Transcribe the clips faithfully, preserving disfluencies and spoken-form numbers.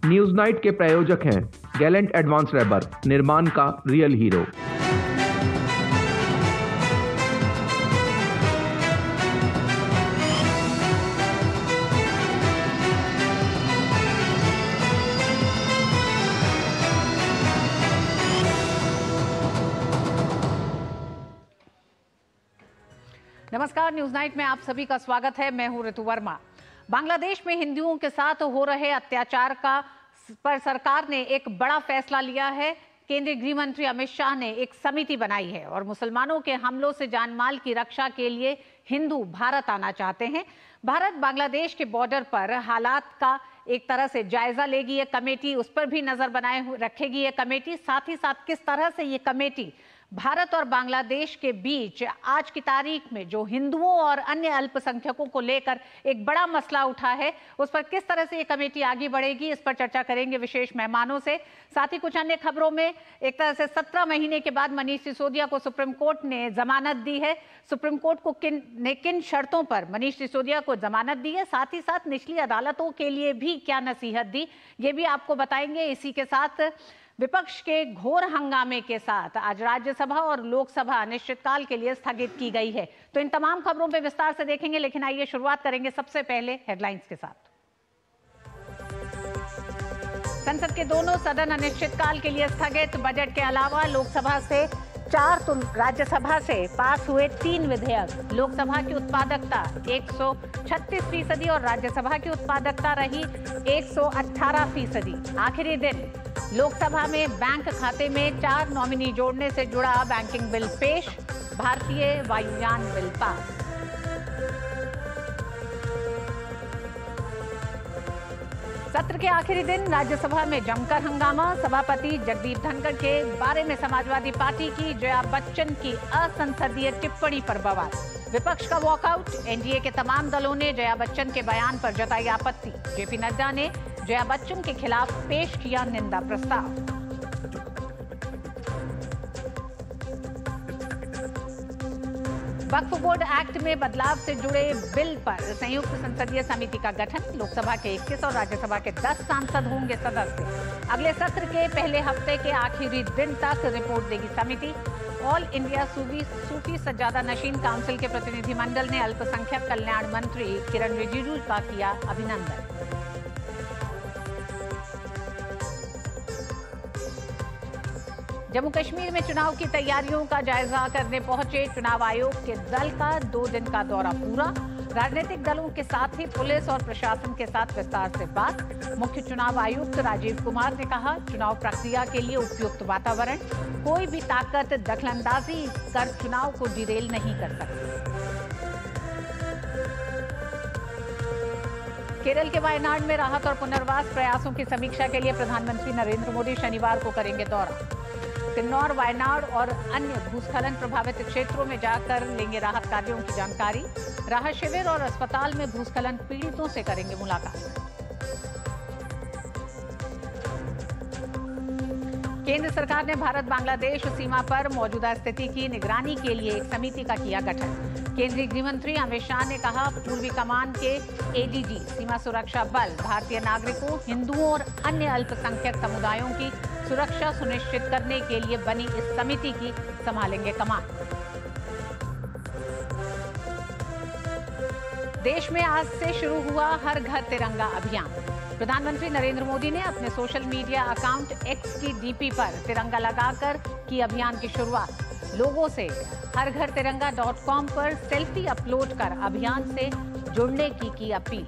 News night के प्रायोजक हैं गैलेंट एडवांस रबर, निर्माण का रियल हीरो। नमस्कार, न्यूज नाइट में आप सभी का स्वागत है। मैं हूं ऋतु वर्मा। बांग्लादेश में हिंदुओं के साथ हो रहे अत्याचार का पर सरकार ने एक बड़ा फैसला लिया है। केंद्रीय गृह मंत्री अमित शाह ने एक समिति बनाई है और मुसलमानों के हमलों से जानमाल की रक्षा के लिए हिंदू भारत आना चाहते हैं। भारत बांग्लादेश के बॉर्डर पर हालात का एक तरह से जायजा लेगी ये कमेटी, उस पर भी नजर बनाए रखेगी ये कमेटी। साथ ही साथ किस तरह से ये कमेटी भारत और बांग्लादेश के बीच आज की तारीख में जो हिंदुओं और अन्य अल्पसंख्यकों को लेकर एक बड़ा मसला उठा है, उस पर किस तरह से ये कमेटी आगे बढ़ेगी, इस पर चर्चा करेंगे विशेष मेहमानों से। साथ ही कुछ अन्य खबरों में एक तरह से सत्रह महीने के बाद मनीष सिसोदिया को सुप्रीम कोर्ट ने जमानत दी है। सुप्रीम कोर्ट को किन ने किन शर्तों पर मनीष सिसोदिया को जमानत दी है, साथ ही साथ निचली अदालतों के लिए भी क्या नसीहत दी, ये भी आपको बताएंगे। इसी के साथ विपक्ष के घोर हंगामे के साथ आज राज्यसभा और लोकसभा अनिश्चितकाल के लिए स्थगित की गई है। तो इन तमाम खबरों पे विस्तार से देखेंगे, लेकिन आइए शुरुआत करेंगे सबसे पहले हेडलाइंस के साथ। संसद के दोनों सदन अनिश्चितकाल के लिए स्थगित। बजट के अलावा लोकसभा से चार तो राज्यसभा से पास हुए तीन विधेयक। लोकसभा की उत्पादकता एक सौ छत्तीस फीसदी और राज्यसभा की उत्पादकता रही एक सौ अठारह फीसदी। आखिरी दिन लोकसभा में बैंक खाते में चार नॉमिनी जोड़ने से जुड़ा बैंकिंग बिल पेश। भारतीय वायुयान बिल पास। सत्र के आखिरी दिन राज्यसभा में जमकर हंगामा। सभापति जगदीप धनखड़ के बारे में समाजवादी पार्टी की जया बच्चन की असंसदीय टिप्पणी पर बवाल। विपक्ष का वॉकआउट। एनडीए के तमाम दलों ने जया बच्चन के बयान पर जताई आपत्ति। जेपी नड्डा ने जया बच्चन के खिलाफ पेश किया निंदा प्रस्ताव। वक्फ बोर्ड एक्ट में बदलाव से जुड़े बिल पर संयुक्त संसदीय समिति का गठन। लोकसभा के इक्कीस और राज्यसभा के दस सांसद होंगे सदस्य। अगले सत्र के पहले हफ्ते के आखिरी दिन तक रिपोर्ट देगी समिति। ऑल इंडिया सूफी सूफी सज्जादा नशीन काउंसिल के प्रतिनिधिमंडल ने अल्पसंख्यक कल्याण मंत्री किरण रिजिजू का किया अभिनंदन। जम्मू कश्मीर में चुनाव की तैयारियों का जायजा करने पहुंचे चुनाव आयोग के दल का दो दिन का दौरा पूरा। राजनीतिक दलों के साथ ही पुलिस और प्रशासन के साथ विस्तार से बात। मुख्य चुनाव आयुक्त राजीव कुमार ने कहा, चुनाव प्रक्रिया के लिए उपयुक्त वातावरण। कोई भी ताकत दखलंदाजी कर चुनाव को डिरेल नहीं कर सकती। केरल के वायनाड में राहत और पुनर्वास प्रयासों की समीक्षा के लिए प्रधानमंत्री नरेंद्र मोदी शनिवार को करेंगे दौरा। किन्नौर, वायनाड और अन्य भूस्खलन प्रभावित क्षेत्रों में जाकर लेंगे राहत कार्यों की जानकारी। राहत शिविर और अस्पताल में भूस्खलन पीड़ितों से करेंगे मुलाकात। केंद्र सरकार ने भारत बांग्लादेश सीमा पर मौजूदा स्थिति की निगरानी के लिए एक समिति का किया गठन। केंद्रीय गृह मंत्री अमित शाह ने कहा, पूर्वी कमान के एडीजी, सीमा सुरक्षा बल भारतीय नागरिकों, हिंदुओं और अन्य अल्पसंख्यक समुदायों की सुरक्षा सुनिश्चित करने के लिए बनी इस समिति की संभालेंगे कमान। देश में आज से शुरू हुआ हर घर तिरंगा अभियान। प्रधानमंत्री नरेंद्र मोदी ने अपने सोशल मीडिया अकाउंट एक्स की डीपी पर तिरंगा लगाकर की अभियान की शुरुआत। लोगों से हर घर तिरंगा डॉट कॉम पर सेल्फी अपलोड कर अभियान से जुड़ने की की अपील।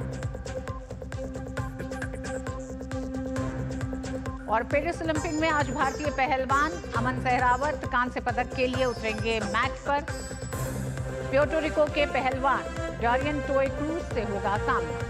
और पेरिस ओलंपिक में आज भारतीय पहलवान अमन सहरावत कांस्य पदक के लिए उतरेंगे मैच पर। प्यूर्टो रिको के पहलवान डोरियन टोय क्रूज से होगा सामना।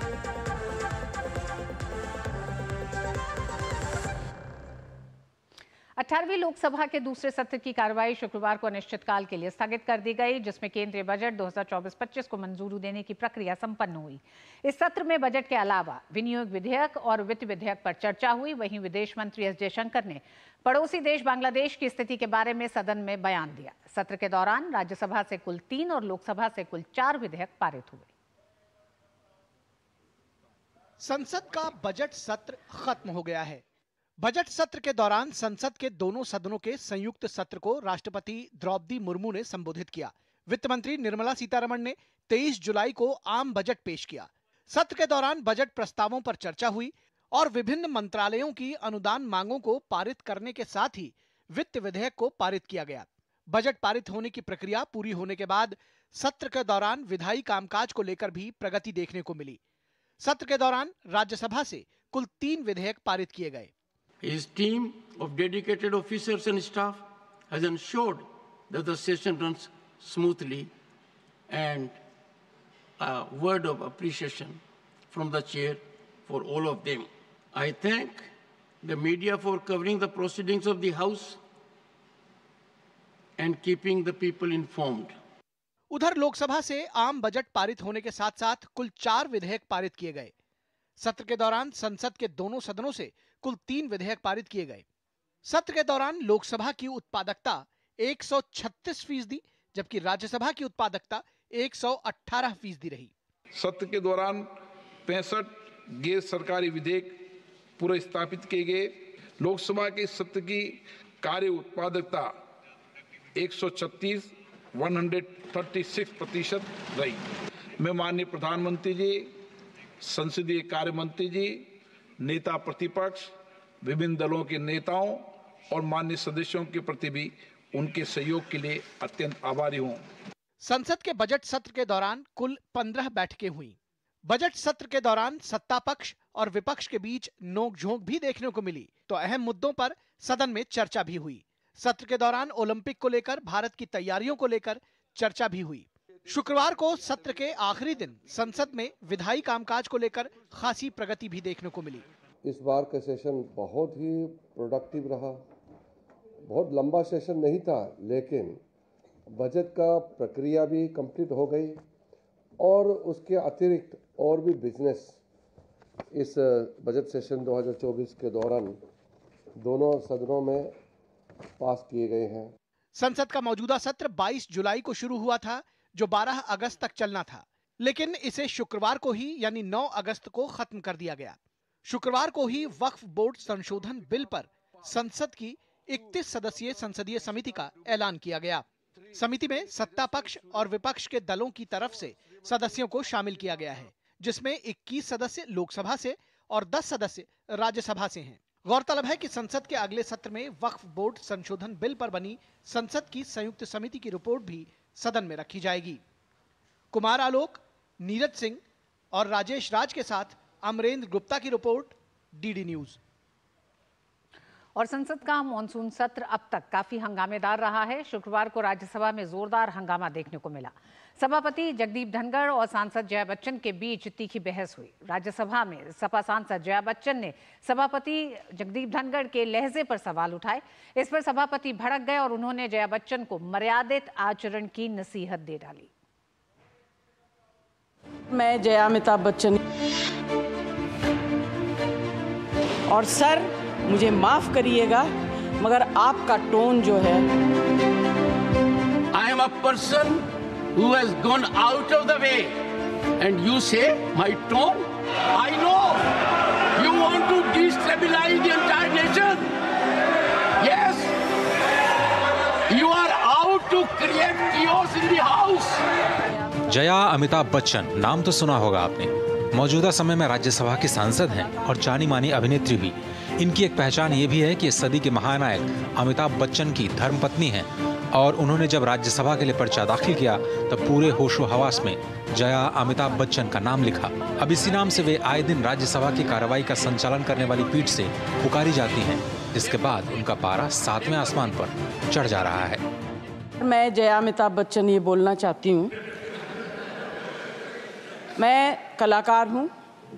अठारहवीं लोकसभा के दूसरे सत्र की कार्रवाई शुक्रवार को अनिश्चितकाल के लिए स्थगित कर दी गई, जिसमें केंद्रीय बजट दो हज़ार चौबीस पच्चीस को मंजूरी देने की प्रक्रिया संपन्न हुई। इस सत्र में बजट के अलावा विनियोग विधेयक और वित्त विधेयक पर चर्चा हुई। वहीं विदेश मंत्री एस जयशंकर ने पड़ोसी देश बांग्लादेश की स्थिति के बारे में सदन में बयान दिया। सत्र के दौरान राज्यसभा से कुल तीन और लोकसभा से कुल चार विधेयक पारित हुए। संसद का बजट सत्र खत्म हो गया है। बजट सत्र के दौरान संसद के दोनों सदनों के संयुक्त सत्र को राष्ट्रपति द्रौपदी मुर्मू ने संबोधित किया। वित्त मंत्री निर्मला सीतारमण ने तेईस जुलाई को आम बजट पेश किया। सत्र के दौरान बजट प्रस्तावों पर चर्चा हुई और विभिन्न मंत्रालयों की अनुदान मांगों को पारित करने के साथ ही वित्त विधेयक को पारित किया गया। बजट पारित होने की प्रक्रिया पूरी होने के बाद सत्र के दौरान विधायी कामकाज को लेकर भी प्रगति देखने को मिली। सत्र के दौरान राज्यसभा से कुल तीन विधेयक पारित किए गए। His team of dedicated officers and staff has ensured that the session runs smoothly, and a word of appreciation from the chair for all of them. I thank the media for covering the proceedings of the House and keeping the people informed. उधर लोकसभा से आम budget पारित होने के साथ साथ कुल चार विधेयक पारित किए गए। सत्र के दौरान संसद के दोनों सदनों से कुल तीन विधेयक पारित किए गए। सत्र के दौरान लोकसभा की उत्पादकता एक सौ छत्तीस फीसदी जबकि राज्यसभा की उत्पादकता एक सौ अठारह फीसदी रही। सत्र के दौरान पैंसठ गैर सरकारी विधेयक पूरे स्थापित किए गए। लोकसभा के सत्र की कार्य उत्पादकता एक सौ छत्तीस एक सौ छत्तीस प्रतिशत रही। मैं माननीय प्रधानमंत्री जी, संसदीय कार्य मंत्री जी, नेता प्रतिपक्ष, विभिन्न दलों के नेताओं और माननीय सदस्यों के प्रति भी उनके सहयोग के लिए अत्यंत आभारी हूं। संसद के बजट सत्र के दौरान कुल पंद्रह बैठकें हुई। बजट सत्र के दौरान सत्ता पक्ष और विपक्ष के बीच नोकझोंक भी देखने को मिली तो अहम मुद्दों पर सदन में चर्चा भी हुई। सत्र के दौरान ओलंपिक को लेकर भारत की तैयारियों को लेकर चर्चा भी हुई। शुक्रवार को सत्र के आखिरी दिन संसद में विधायी कामकाज को लेकर खासी प्रगति भी देखने को मिली। इस बार का सेशन बहुत ही प्रोडक्टिव रहा। बहुत लंबा सेशन नहीं था, लेकिन बजट का प्रक्रिया भी कंप्लीट हो गई और उसके अतिरिक्त और भी बिजनेस इस बजट सेशन दो हज़ार चौबीस के दौरान दोनों सदनों में पास किए गए हैं। संसद का मौजूदा सत्र बाईस जुलाई को शुरू हुआ था, जो बारह अगस्त तक चलना था, लेकिन इसे शुक्रवार को ही यानी नौ अगस्त को खत्म कर दिया गया। शुक्रवार को ही वक्फ बोर्ड संशोधन बिल पर संसद की इकतीस सदस्यीय संसदीय समिति का ऐलान किया गया। समिति में सत्ता पक्ष और विपक्ष के दलों की तरफ से सदस्यों को शामिल किया गया है, जिसमें इक्कीस सदस्य लोकसभा से और दस सदस्य राज्यसभा से हैं। गौरतलब है कि संसद के अगले सत्र में वक्फ बोर्ड संशोधन बिल पर बनी संसद की संयुक्त समिति की रिपोर्ट भी सदन में रखी जाएगी। कुमार आलोक, नीरज सिंह और राजेश राज के साथ अमरेंद्र गुप्ता की रिपोर्ट, डीडी न्यूज। और संसद का मॉनसून सत्र अब तक काफी हंगामेदार रहा है। शुक्रवार को राज्यसभा में जोरदार हंगामा देखने को मिला। सभापति जगदीप धनखड़ और सांसद जया बच्चन के बीच तीखी बहस हुई। राज्यसभा में सपा सांसद जया बच्चन ने सभापति जगदीप धनखड़ के लहजे पर सवाल उठाए। इस पर सभापति भड़क गए और उन्होंने जया बच्चन को मर्यादित आचरण की नसीहत दे डाली। मैं जया अमिताभ बच्चन और सर मुझे माफ करिएगा, मगर आपका टोन जो है, I am a person who has gone out of the way, and you say my tone? I know you want to destabilize the entire nation. Yes, you are out to create chaos in the house. Jaya Amitabh Bachchan, नाम तो सुना होगा आपने। मौजूदा समय में राज्यसभा की सांसद हैं और जानी मानी अभिनेत्री भी। इनकी एक पहचान ये भी है कि इस सदी के महानायक अमिताभ बच्चन की धर्मपत्नी हैं और उन्होंने जब राज्यसभा के लिए पर्चा दाखिल किया तब पूरे होशो हवास में जया अमिताभ बच्चन का नाम लिखा। अब इसी नाम से वे आए दिन राज्यसभा की कार्रवाई का संचालन करने वाली पीठ से पुकारी जाती हैं, जिसके बाद उनका पारा सातवें आसमान पर चढ़ जा रहा है। मैं जया अमिताभ बच्चन ये बोलना चाहती हूँ, मैं कलाकार हूँ,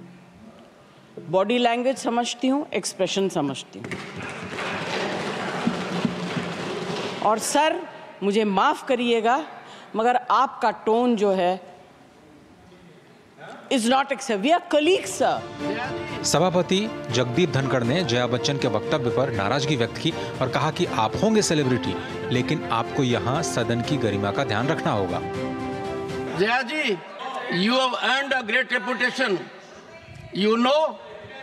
बॉडी लैंग्वेज समझती हूँ, एक्सप्रेशन समझती हूँ, और सर मुझे माफ करिएगा, मगर आपका टोन जो है is not accept. We are colleagues sir. सभापति जगदीप धनखड़ ने जया बच्चन के वक्तव्य पर नाराजगी व्यक्त की और कहा कि आप होंगे सेलिब्रिटी, लेकिन आपको यहाँ सदन की गरिमा का ध्यान रखना होगा। जया जी, you have earned a great reputation You know,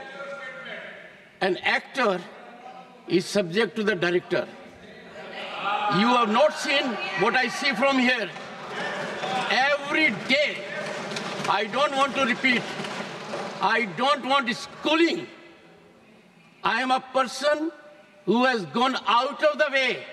an actor is subject to the director. You have not seen what I see from here. Every day, I don't want to repeat. I don't want schooling. I am a person who has gone out of the way.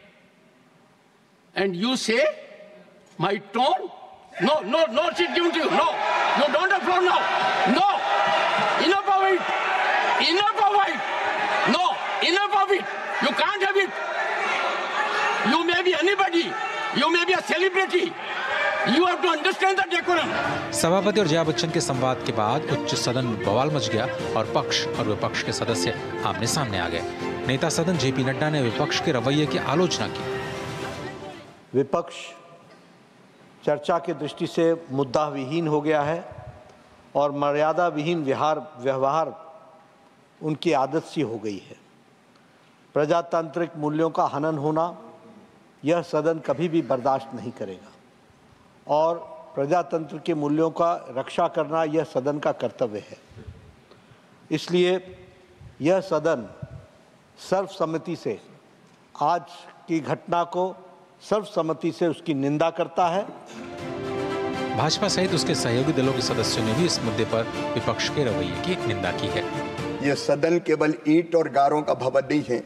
And you say, my tone? No, no, no, she's given to you. No, you don't have floor now. No, enough of it. Enough of it. No, enough of it. You can't have it. You may be anybody. You may be a celebrity. You have to understand the decorum. सभापति और जया बच्चन के संवाद के बाद उच्च सदन में बवाल मच गया और पक्ष और विपक्ष के सदस्य आमने सामने आ गए। नेता सदन जेपी नड्डा ने विपक्ष के रवैये की आलोचना की। विपक्ष चर्चा की दृष्टि से मुद्दा विहीन हो गया है और मर्यादा विहीन विहार व्यवहार उनकी आदत सी हो गई है। प्रजातांत्रिक मूल्यों का हनन होना यह सदन कभी भी बर्दाश्त नहीं करेगा और प्रजातंत्र के मूल्यों का रक्षा करना यह सदन का कर्तव्य है। इसलिए यह सदन सर्वसम्मति से आज की घटना को सर्वसम्मति से उसकी निंदा करता है। भाजपा सहित उसके सहयोगी दलों के सदस्यों ने भी इस मुद्दे पर विपक्ष के रवैये की निंदा की है। यह सदन केवल ईंट और गारों का भवन नहीं है,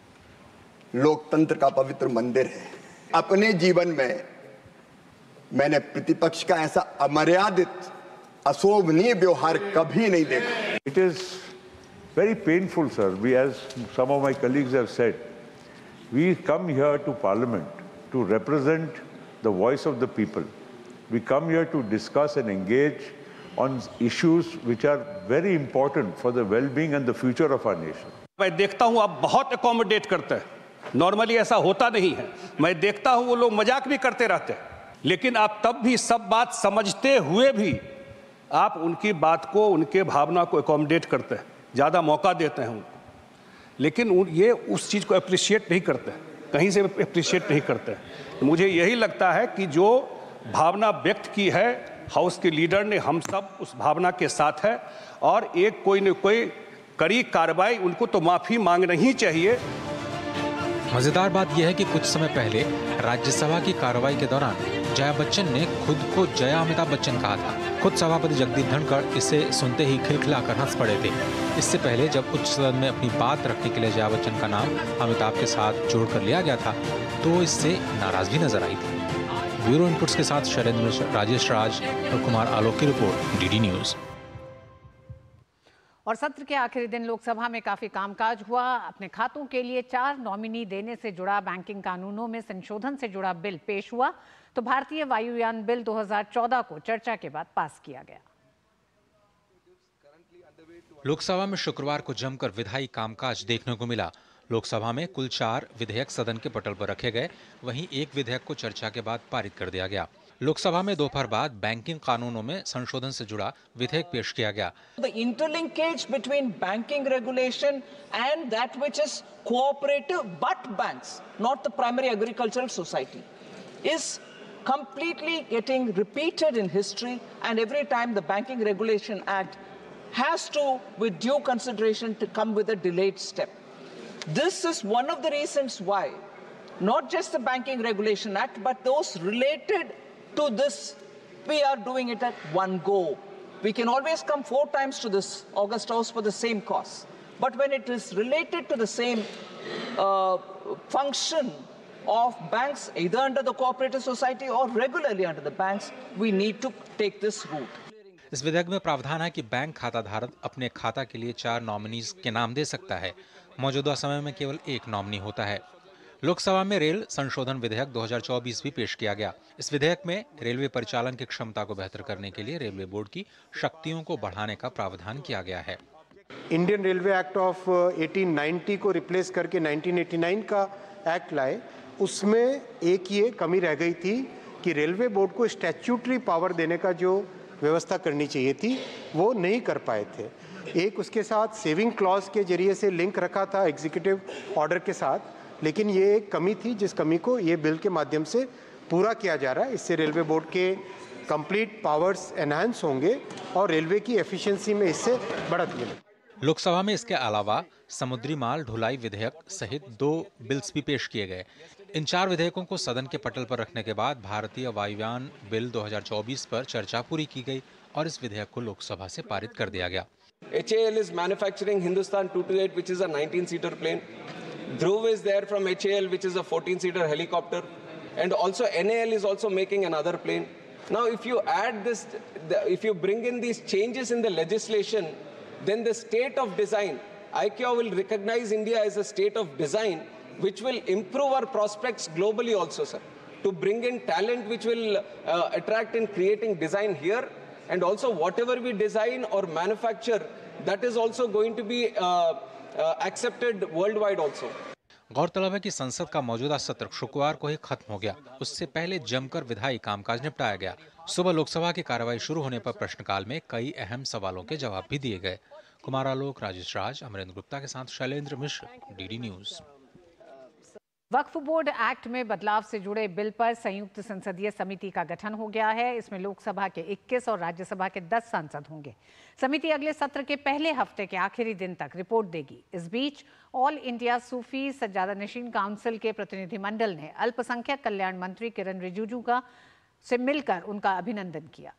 लोकतंत्र का पवित्र मंदिर है। अपने जीवन में मैंने प्रतिपक्ष का ऐसा अमर्यादित अशोभनीय व्यवहार कभी नहीं देखा। It is very painful, sir. We, as some of my colleagues have said, we come here to Parliament to represent the voice of the people. We come here to discuss and engage on issues which are very important for the well-being and the future of our nation. मैं देखता हूं आप बहुत accommodate करते हैं, normally ऐसा होता नहीं है। मैं देखता हूं वो लोग मजाक भी करते रहते हैं, लेकिन आप तब भी सब बात समझते हुए भी आप उनकी बात को, उनके भावना को अकोमोडेट करते हैं, ज़्यादा मौका देते हैं उनको, लेकिन ये उस चीज़ को अप्रिशिएट नहीं करते, कहीं से अप्रिशिएट नहीं करते। मुझे यही लगता है कि जो भावना व्यक्त की है हाउस के लीडर ने, हम सब उस भावना के साथ है और एक कोई न कोई कड़ी कार्रवाई, उनको तो माफ़ी मांगना ही चाहिए। मजेदार बात यह है कि कुछ समय पहले राज्यसभा की कार्रवाई के दौरान जया बच्चन ने खुद को जया अमिताभ बच्चन कहा था। खुद सभापति जगदीप धनखड़ इसे सुनते ही खिलखिलाकर हंस पड़े थे। इससे पहले जब उच्च सदन में अपनी बात रखने के लिए जया बच्चन का नाम अमिताभ के साथ जोड़कर लिया गया था तो इससे नाराज भी नजर आई थी। ब्यूरो इनपुट्स के साथ शैलेंद्र मिश्र, राजेश राज और कुमार आलोक की रिपोर्ट, डीडी न्यूज। और सत्र के आखिरी दिन लोकसभा में काफी कामकाज हुआ। अपने खातों के लिए चार नॉमिनी देने से जुड़ा बैंकिंग कानूनों में संशोधन से जुड़ा बिल पेश हुआ तो भारतीय वायुयान बिल दो हज़ार चौदह को चर्चा के बाद पास किया गया। लोकसभा में शुक्रवार को जमकर विधायी कामकाज देखने को मिला। लोकसभा में कुल चार विधेयक सदन के पटल पर रखे गए, वहीं एक विधेयक को चर्चा के बाद पारित कर दिया गया। लोकसभा में दोपहर बाद बैंकिंग कानूनों में संशोधन से जुड़ा विधेयक पेश किया गया। The interlinkage between banking regulation and that which is cooperative but banks, not the primary agricultural society, is completely getting repeated in history, and every time the Banking Regulation Act has to, with due consideration, to come with a delayed step. This is one of the reasons why not just the Banking Regulation Act, but those related to this, we are doing it at one go. We can always come four times to this August House for the same cause. But when it is related to the same uh, function of banks, either under the cooperative society or regularly under the banks, we need to take this route. इस विधेयक में प्रावधान है कि bank खाता धारक अपने खाता के लिए चार नॉमिनीज के नाम दे सकता है। मौजूदा समय में केवल एक नॉमिनी होता है। लोकसभा में रेल संशोधन विधेयक दो हज़ार चौबीस भी पेश किया गया। इस विधेयक में रेलवे परिचालन की क्षमता को बेहतर करने के लिए रेलवे बोर्ड की शक्तियों को बढ़ाने का प्रावधान किया गया है। इंडियन रेलवे एक्ट ऑफ अठारह सौ नब्बे को रिप्लेस करके उन्नीस सौ नवासी का एक्ट लाए। उसमें एक ये कमी रह गई थी कि रेलवे बोर्ड को स्टैट्यूटरी पावर देने का जो व्यवस्था करनी चाहिए थी वो नहीं कर पाए थे। एक उसके साथ सेविंग क्लॉज के जरिए से लिंक रखा था एग्जीक्यूटिव ऑर्डर के साथ, लेकिन ये एक कमी थी जिस कमी को ये बिल के माध्यम से पूरा किया जा रहा है। इससे रेलवे बोर्ड के कंप्लीट पावर्स एनहांस होंगे और रेलवे की एफिशिएंसी में इससे बढ़त मिलेगी। लोकसभा में इसके अलावा समुद्री माल ढुलाई विधेयक सहित दो बिल्स भी पेश किए गए। इन चार विधेयकों को सदन के पटल पर रखने के बाद भारतीय वायुयान बिल दो हज़ार चौबीस पर चर्चा पूरी की गई और इस विधेयक को लोकसभा से पारित कर दिया गया। H A L is manufacturing Hindustan two twenty-eight, which is a nineteen seater plane. Dhruv is there from H A L, which is a fourteen seater helicopter, and also N A L is also making another plane. Now, if you add this, if you bring in these changes in the legislation, then the state of design, I C A O will recognize India as a state of design, which will improve our prospects globally also, sir. To bring in talent which will uh, attract in creating design here, and also whatever we design or manufacture, that is also going to be uh, uh, accepted worldwide also. गौरतलब है कि संसद का मौजूदा सत्र शुक्रवार को ही खत्म हो गया। उससे पहले जमकर विधायी कामकाज निपटाया गया। सुबह लोकसभा की कार्रवाई शुरू होने पर प्रश्नकाल में कई अहम सवालों के जवाब भी दिए गए। कुमार आलोक, राजेश राज, अमरेंद्र गुप्ता के साथ शैलेंद्र मिश्र, डीडी न्यूज। वक्फ बोर्ड एक्ट में बदलाव से जुड़े बिल पर संयुक्त संसदीय समिति का गठन हो गया है। इसमें लोकसभा के इक्कीस और राज्यसभा के दस सांसद होंगे। समिति अगले सत्र के पहले हफ्ते के आखिरी दिन तक रिपोर्ट देगी। इस बीच ऑल इंडिया सूफी सज्जादा नशीन काउंसिल के प्रतिनिधिमंडल ने अल्पसंख्यक कल्याण मंत्री किरण रिजिजू का से मिलकर उनका अभिनंदन किया।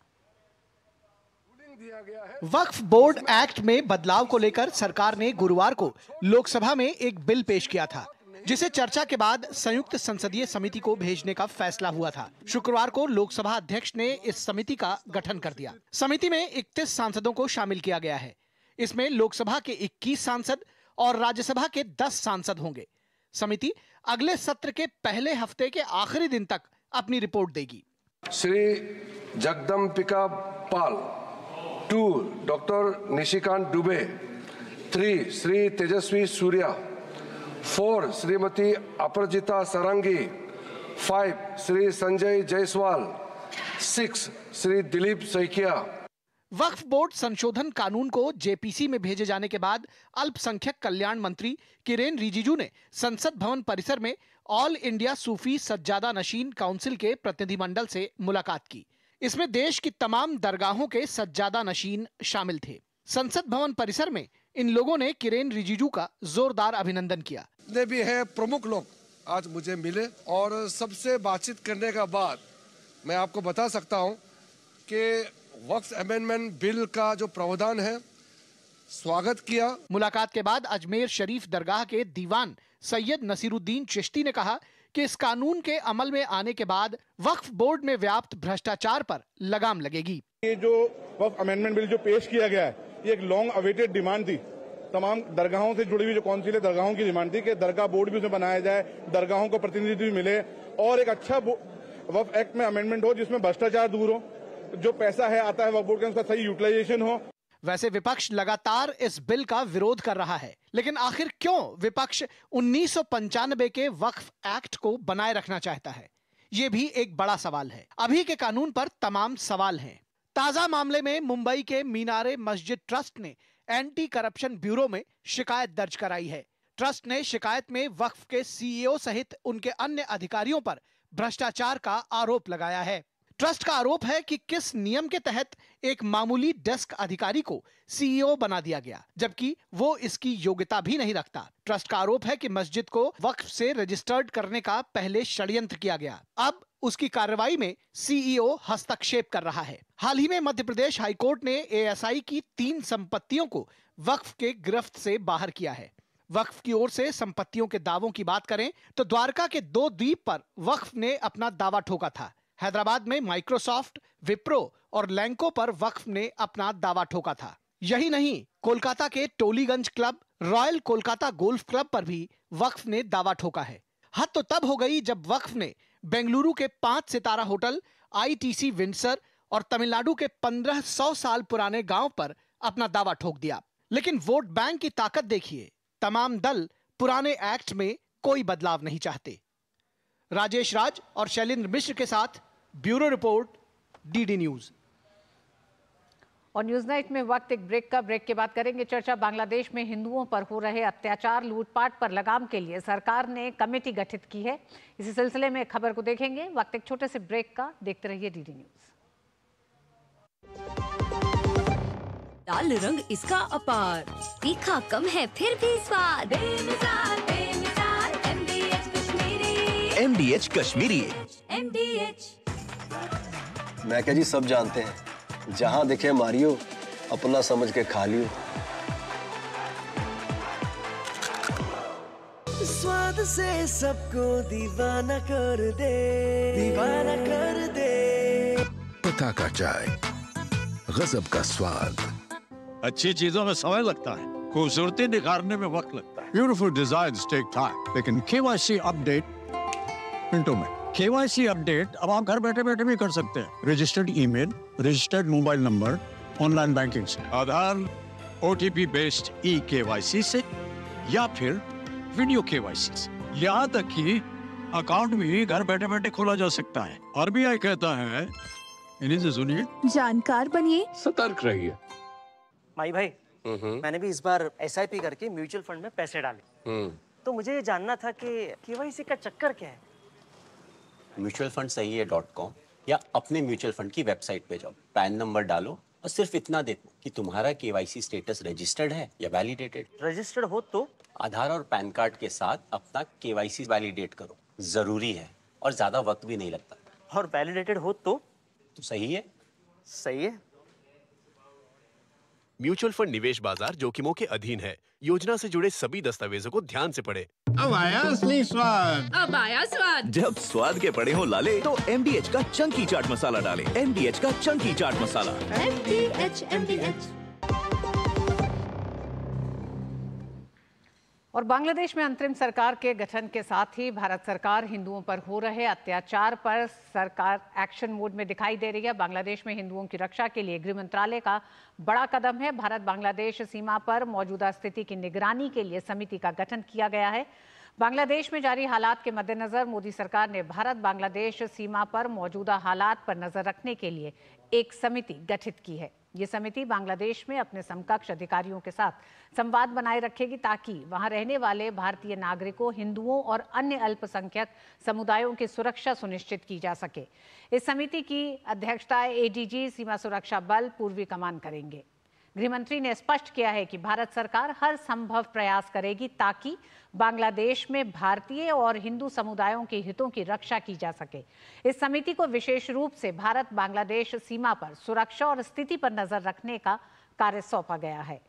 वक्फ बोर्ड एक्ट में बदलाव को लेकर सरकार ने गुरुवार को लोकसभा में एक बिल पेश किया था, जिसे चर्चा के बाद संयुक्त संसदीय समिति को भेजने का फैसला हुआ था। शुक्रवार को लोकसभा अध्यक्ष ने इस समिति का गठन कर दिया। समिति में इकतीस सांसदों को शामिल किया गया है। इसमें लोकसभा के इक्कीस सांसद और राज्यसभा के दस सांसद होंगे। समिति अगले सत्र के पहले हफ्ते के आखिरी दिन तक अपनी रिपोर्ट देगी। Shri Jagdambika Pal, two doctor Nishikant Dubey, three Shri Tejasvi Surya, four Shrimati Aparajita Sarangi, five Shri Sanjay Jaiswal, six Shri Dilip Saikia. Waqf board संशोधन कानून को जेपीसी में भेजे जाने के बाद अल्पसंख्यक कल्याण मंत्री किरेन रिजिजू ने संसद भवन परिसर में ऑल इंडिया सूफी सज्जादा नशीन काउंसिल के प्रतिनिधिमंडल से मुलाकात की। इसमें देश की तमाम दरगाहों के सज्जादा नशीन शामिल थे। संसद भवन परिसर में इन लोगों ने किरेन रिजिजू का जोरदार अभिनंदन किया। जितने भी है प्रमुख लोग आज मुझे मिले और सबसे बातचीत करने के बाद मैं आपको बता सकता हूं कि वक्फ अमेंडमेंट बिल का जो प्रावधान है स्वागत किया। मुलाकात के बाद अजमेर शरीफ दरगाह के दीवान सैयद नसीरुद्दीन चिश्ती ने कहा कि इस कानून के अमल में आने के बाद वक्फ बोर्ड में व्याप्त भ्रष्टाचार पर लगाम लगेगी। ये जो वक्फ अमेंडमेंट बिल जो पेश किया गया है, ये एक लॉन्ग अवेटेड डिमांड थी। तमाम दरगाहों से जुड़ी हुई जो कौंसिल है, दरगाहों की डिमांड थी कि दरगाह बोर्ड भी उसमें बनाया जाए, दरगाहों को प्रतिनिधित्व भी मिले और एक अच्छा वक्फ एक्ट में अमेंडमेंट हो जिसमें भ्रष्टाचार दूर हो, जो पैसा है आता है वक्फ बोर्ड का उसका सही यूटिलाइजेशन हो। वैसे विपक्ष लगातार इस बिल का विरोध कर रहा है, लेकिन आखिर क्यों विपक्ष उन्नीस सौ पंचानबे के वक्फ एक्ट को बनाए रखना चाहता है, ये भी एक बड़ा सवाल है। अभी के कानून पर तमाम सवाल हैं। ताजा मामले में मुंबई के मीनारे मस्जिद ट्रस्ट ने एंटी करप्शन ब्यूरो में शिकायत दर्ज कराई है। ट्रस्ट ने शिकायत में वक्फ के सीईओ सहित उनके अन्य अधिकारियों पर भ्रष्टाचार का आरोप लगाया है। ट्रस्ट का आरोप है कि किस नियम के तहत एक मामूली डेस्क अधिकारी को सीईओ बना दिया गया, जबकि वो इसकी योग्यता भी नहीं रखता। ट्रस्ट का आरोप है कि मस्जिद को वक्फ से रजिस्टर्ड करने का पहले षड्यंत्र किया गया। अब उसकी कार्रवाई में सीईओ हस्तक्षेप कर रहा है। हाल ही में मध्य प्रदेश हाईकोर्ट ने एएसआई की तीन संपत्तियों को वक्फ के गिरफ्त से बाहर किया है। वक्फ की ओर से संपत्तियों के दावों की बात करें तो द्वारका के दो द्वीप पर वक्फ ने अपना दावा ठोका था। हैदराबाद में माइक्रोसॉफ्ट, विप्रो और लैंको पर वक्फ ने अपना दावा ठोका था। यही नहीं, कोलकाता के Tollygunge club, royal Kolkata golf club पर भी वक्फ ने दावा ठोका है। हद तो तब हो गई जब वक्फ ने बेंगलुरु के पांच सितारा होटल आईटीसी विंडसर और तमिलनाडु के पंद्रह सौ साल पुराने गांव पर अपना दावा ठोक दिया। लेकिन वोट बैंक की ताकत देखिए, तमाम दल पुराने एक्ट में कोई बदलाव नहीं चाहते। राजेश राज और शैलेंद्र मिश्र के साथ ब्यूरो रिपोर्ट, डीडी न्यूज। और न्यूज नाइट में वक्त एक ब्रेक का। ब्रेक के बाद करेंगे चर्चा बांग्लादेश में हिंदुओं पर हो रहे अत्याचार, लूटपाट पर लगाम के लिए सरकार ने कमेटी गठित की है। इसी सिलसिले में खबर को देखेंगे। वक्त एक छोटे से ब्रेक का, देखते रहिए डीडी न्यूज। लाल रंग इसका अपार, तीखा कम है फिर भी स्वाद, बेमिसाल बेमिसाल M D H Kashmiri. M D H Kashmiri. M D H. मैं क्या जी सब जानते हैं, जहाँ दिखे मारियो, अपना समझ के खा लियो। स्वाद से सबको दीवाना कर दे, दीवाना कर दे। पता का चाय, गजब का स्वाद। अच्छी चीजों में समय लगता है, खूबसूरती निखारने में वक्त लगता है। ब्यूटीफुल डिजाइन्स टेक टाइम, लेकिन केवाईसी अपडेट मिनटों में। केवाईसी अपडेट अब आप घर बैठे बैठे भी कर सकते हैं। Registered email, registered mobile number, online banking से, Aadhaar, OTP based e KYC से, या फिर वीडियो केवाईसी से। यहाँ तक कि अकाउंट भी घर बैठे बैठे खोला जा सकता है। आरबीआई कहता है, इन्हीं से सुनिए, जानकार बनिए, सतर्क रहिए। माई भाई, मैंने भी इस बार एस आई पी करके म्यूचुअल फंड में पैसे डाले, तो मुझे ये जानना था कि केवाईसी का चक्कर क्या है। म्यूचुअल फंड सही है डॉट कॉम या अपने म्यूचुअल फंड की वेबसाइट पे जाओ, पैन नंबर डालो और सिर्फ इतना देखो कि तुम्हारा केवाईसी स्टेटस रजिस्टर्ड है या वैलिडेटेड। रजिस्टर्ड हो तो आधार और पैन कार्ड के साथ अपना केवाईसी वैलिडेट करो, जरूरी है और ज्यादा वक्त भी नहीं लगता। और वैलिडेटेड हो तो तो सही है। सही है। म्यूचुअल फंड निवेश बाजार जोखिमों के अधीन है। योजना से जुड़े सभी दस्तावेजों को ध्यान से पढ़ें। अब आया असली स्वाद, अब आया स्वाद। जब स्वाद के पड़े हो लाले, तो एम डी एच का चंकी चाट मसाला डालें। एम डी एच का chunky chaat masala. M D H M D H. और बांग्लादेश में अंतरिम सरकार के गठन के साथ ही भारत सरकार हिंदुओं पर हो रहे अत्याचार पर सरकार एक्शन मोड में दिखाई दे रही है। बांग्लादेश में हिंदुओं की रक्षा के लिए गृह मंत्रालय का बड़ा कदम है। भारत बांग्लादेश सीमा पर मौजूदा स्थिति की निगरानी के लिए समिति का गठन किया गया है। बांग्लादेश में जारी हालात के मद्देनजर मोदी सरकार ने भारत बांग्लादेश सीमा पर मौजूदा हालात पर नजर रखने के लिए एक समिति गठित की है। ये समिति बांग्लादेश में अपने समकक्ष अधिकारियों के साथ संवाद बनाए रखेगी ताकि वहां रहने वाले भारतीय नागरिकों, हिंदुओं और अन्य अल्पसंख्यक समुदायों की सुरक्षा सुनिश्चित की जा सके। इस समिति की अध्यक्षता एडीजी सीमा सुरक्षा बल पूर्वी कमान करेंगे। गृहमंत्री ने स्पष्ट किया है कि भारत सरकार हर संभव प्रयास करेगी ताकि बांग्लादेश में भारतीय और हिंदू समुदायों के हितों की रक्षा की जा सके। इस समिति को विशेष रूप से भारत बांग्लादेश सीमा पर सुरक्षा और स्थिति पर नजर रखने का कार्य सौंपा गया है।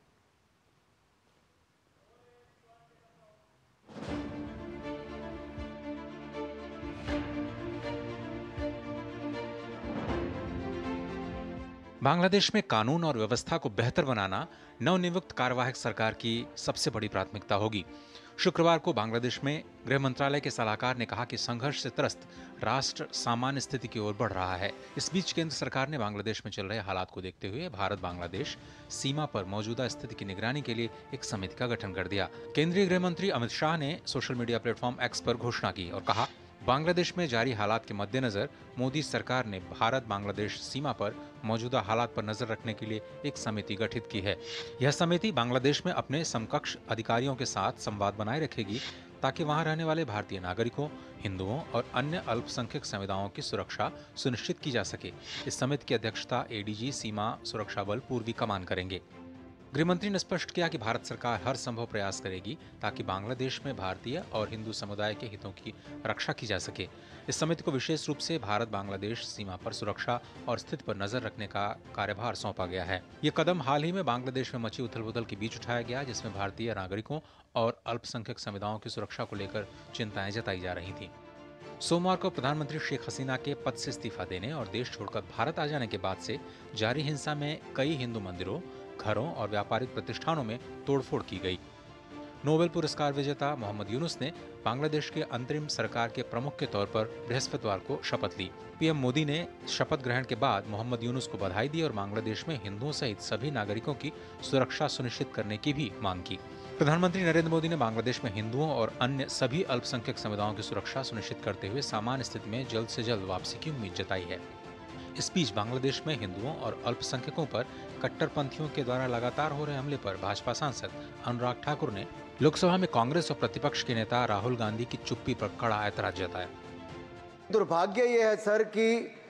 बांग्लादेश में कानून और व्यवस्था को बेहतर बनाना नवनियुक्त कार्यवाहक सरकार की सबसे बड़ी प्राथमिकता होगी। शुक्रवार को बांग्लादेश में गृह मंत्रालय के सलाहकार ने कहा कि संघर्ष से त्रस्त राष्ट्र सामान्य स्थिति की ओर बढ़ रहा है। इस बीच केंद्र सरकार ने बांग्लादेश में चल रहे हालात को देखते हुए भारत बांग्लादेश सीमा पर मौजूदा स्थिति की निगरानी के लिए एक समिति का गठन कर दिया। केंद्रीय गृह मंत्री अमित शाह ने सोशल मीडिया प्लेटफॉर्म एक्स पर घोषणा की और कहा, बांग्लादेश में जारी हालात के मद्देनजर मोदी सरकार ने भारत बांग्लादेश सीमा पर मौजूदा हालात पर नजर रखने के लिए एक समिति गठित की है। यह समिति बांग्लादेश में अपने समकक्ष अधिकारियों के साथ संवाद बनाए रखेगी ताकि वहां रहने वाले भारतीय नागरिकों, हिंदुओं और अन्य अल्पसंख्यक समुदायों की सुरक्षा सुनिश्चित की जा सके। इस समिति की अध्यक्षता एडीजी सीमा सुरक्षा बल पूर्वी कमान करेंगे। गृहमंत्री ने स्पष्ट किया कि भारत सरकार हर संभव प्रयास करेगी ताकि बांग्लादेश में भारतीय और हिंदू समुदाय के हितों की रक्षा की जा सके। इस समिति को विशेष रूप से भारत बांग्लादेश सीमा पर सुरक्षा और स्थिति पर नजर रखने का कार्यभार सौंपा गया है। ये कदम हाल ही में बांग्लादेश में मची उथल पुथल के बीच उठाया गया, जिसमें भारतीय नागरिकों और अल्पसंख्यक समुदायों की सुरक्षा को लेकर चिंताएं जताई जा रही थी। सोमवार को प्रधानमंत्री शेख हसीना के पद से इस्तीफा देने और देश छोड़कर भारत आ जाने के बाद से जारी हिंसा में कई हिंदू मंदिरों, घरों और व्यापारिक प्रतिष्ठानों में तोड़फोड़ की गई। नोबेल पुरस्कार विजेता मोहम्मद यूनुस ने बांग्लादेश के अंतरिम सरकार के प्रमुख के तौर पर बृहस्पतिवार को शपथ ली। पीएम मोदी ने शपथ ग्रहण के बाद मोहम्मद यूनुस को बधाई दी और बांग्लादेश में हिंदुओं सहित सभी नागरिकों की सुरक्षा सुनिश्चित करने की भी मांग की। प्रधानमंत्री नरेंद्र मोदी ने बांग्लादेश में हिंदुओं और अन्य सभी अल्पसंख्यक समुदायों की सुरक्षा सुनिश्चित करते हुए सामान्य स्थिति में जल्द से जल्द वापसी की उम्मीद जताई है। इस बीच बांग्लादेश में हिंदुओं और अल्पसंख्यकों पर कट्टरपंथियों के द्वारा लगातार हो रहे हमले पर भाजपा सांसद अनुराग ठाकुर ने लोकसभा में कांग्रेस और प्रतिपक्ष के नेता राहुल गांधी की चुप्पी पर कड़ा ऐतराज जताया। दुर्भाग्य ये है सर कि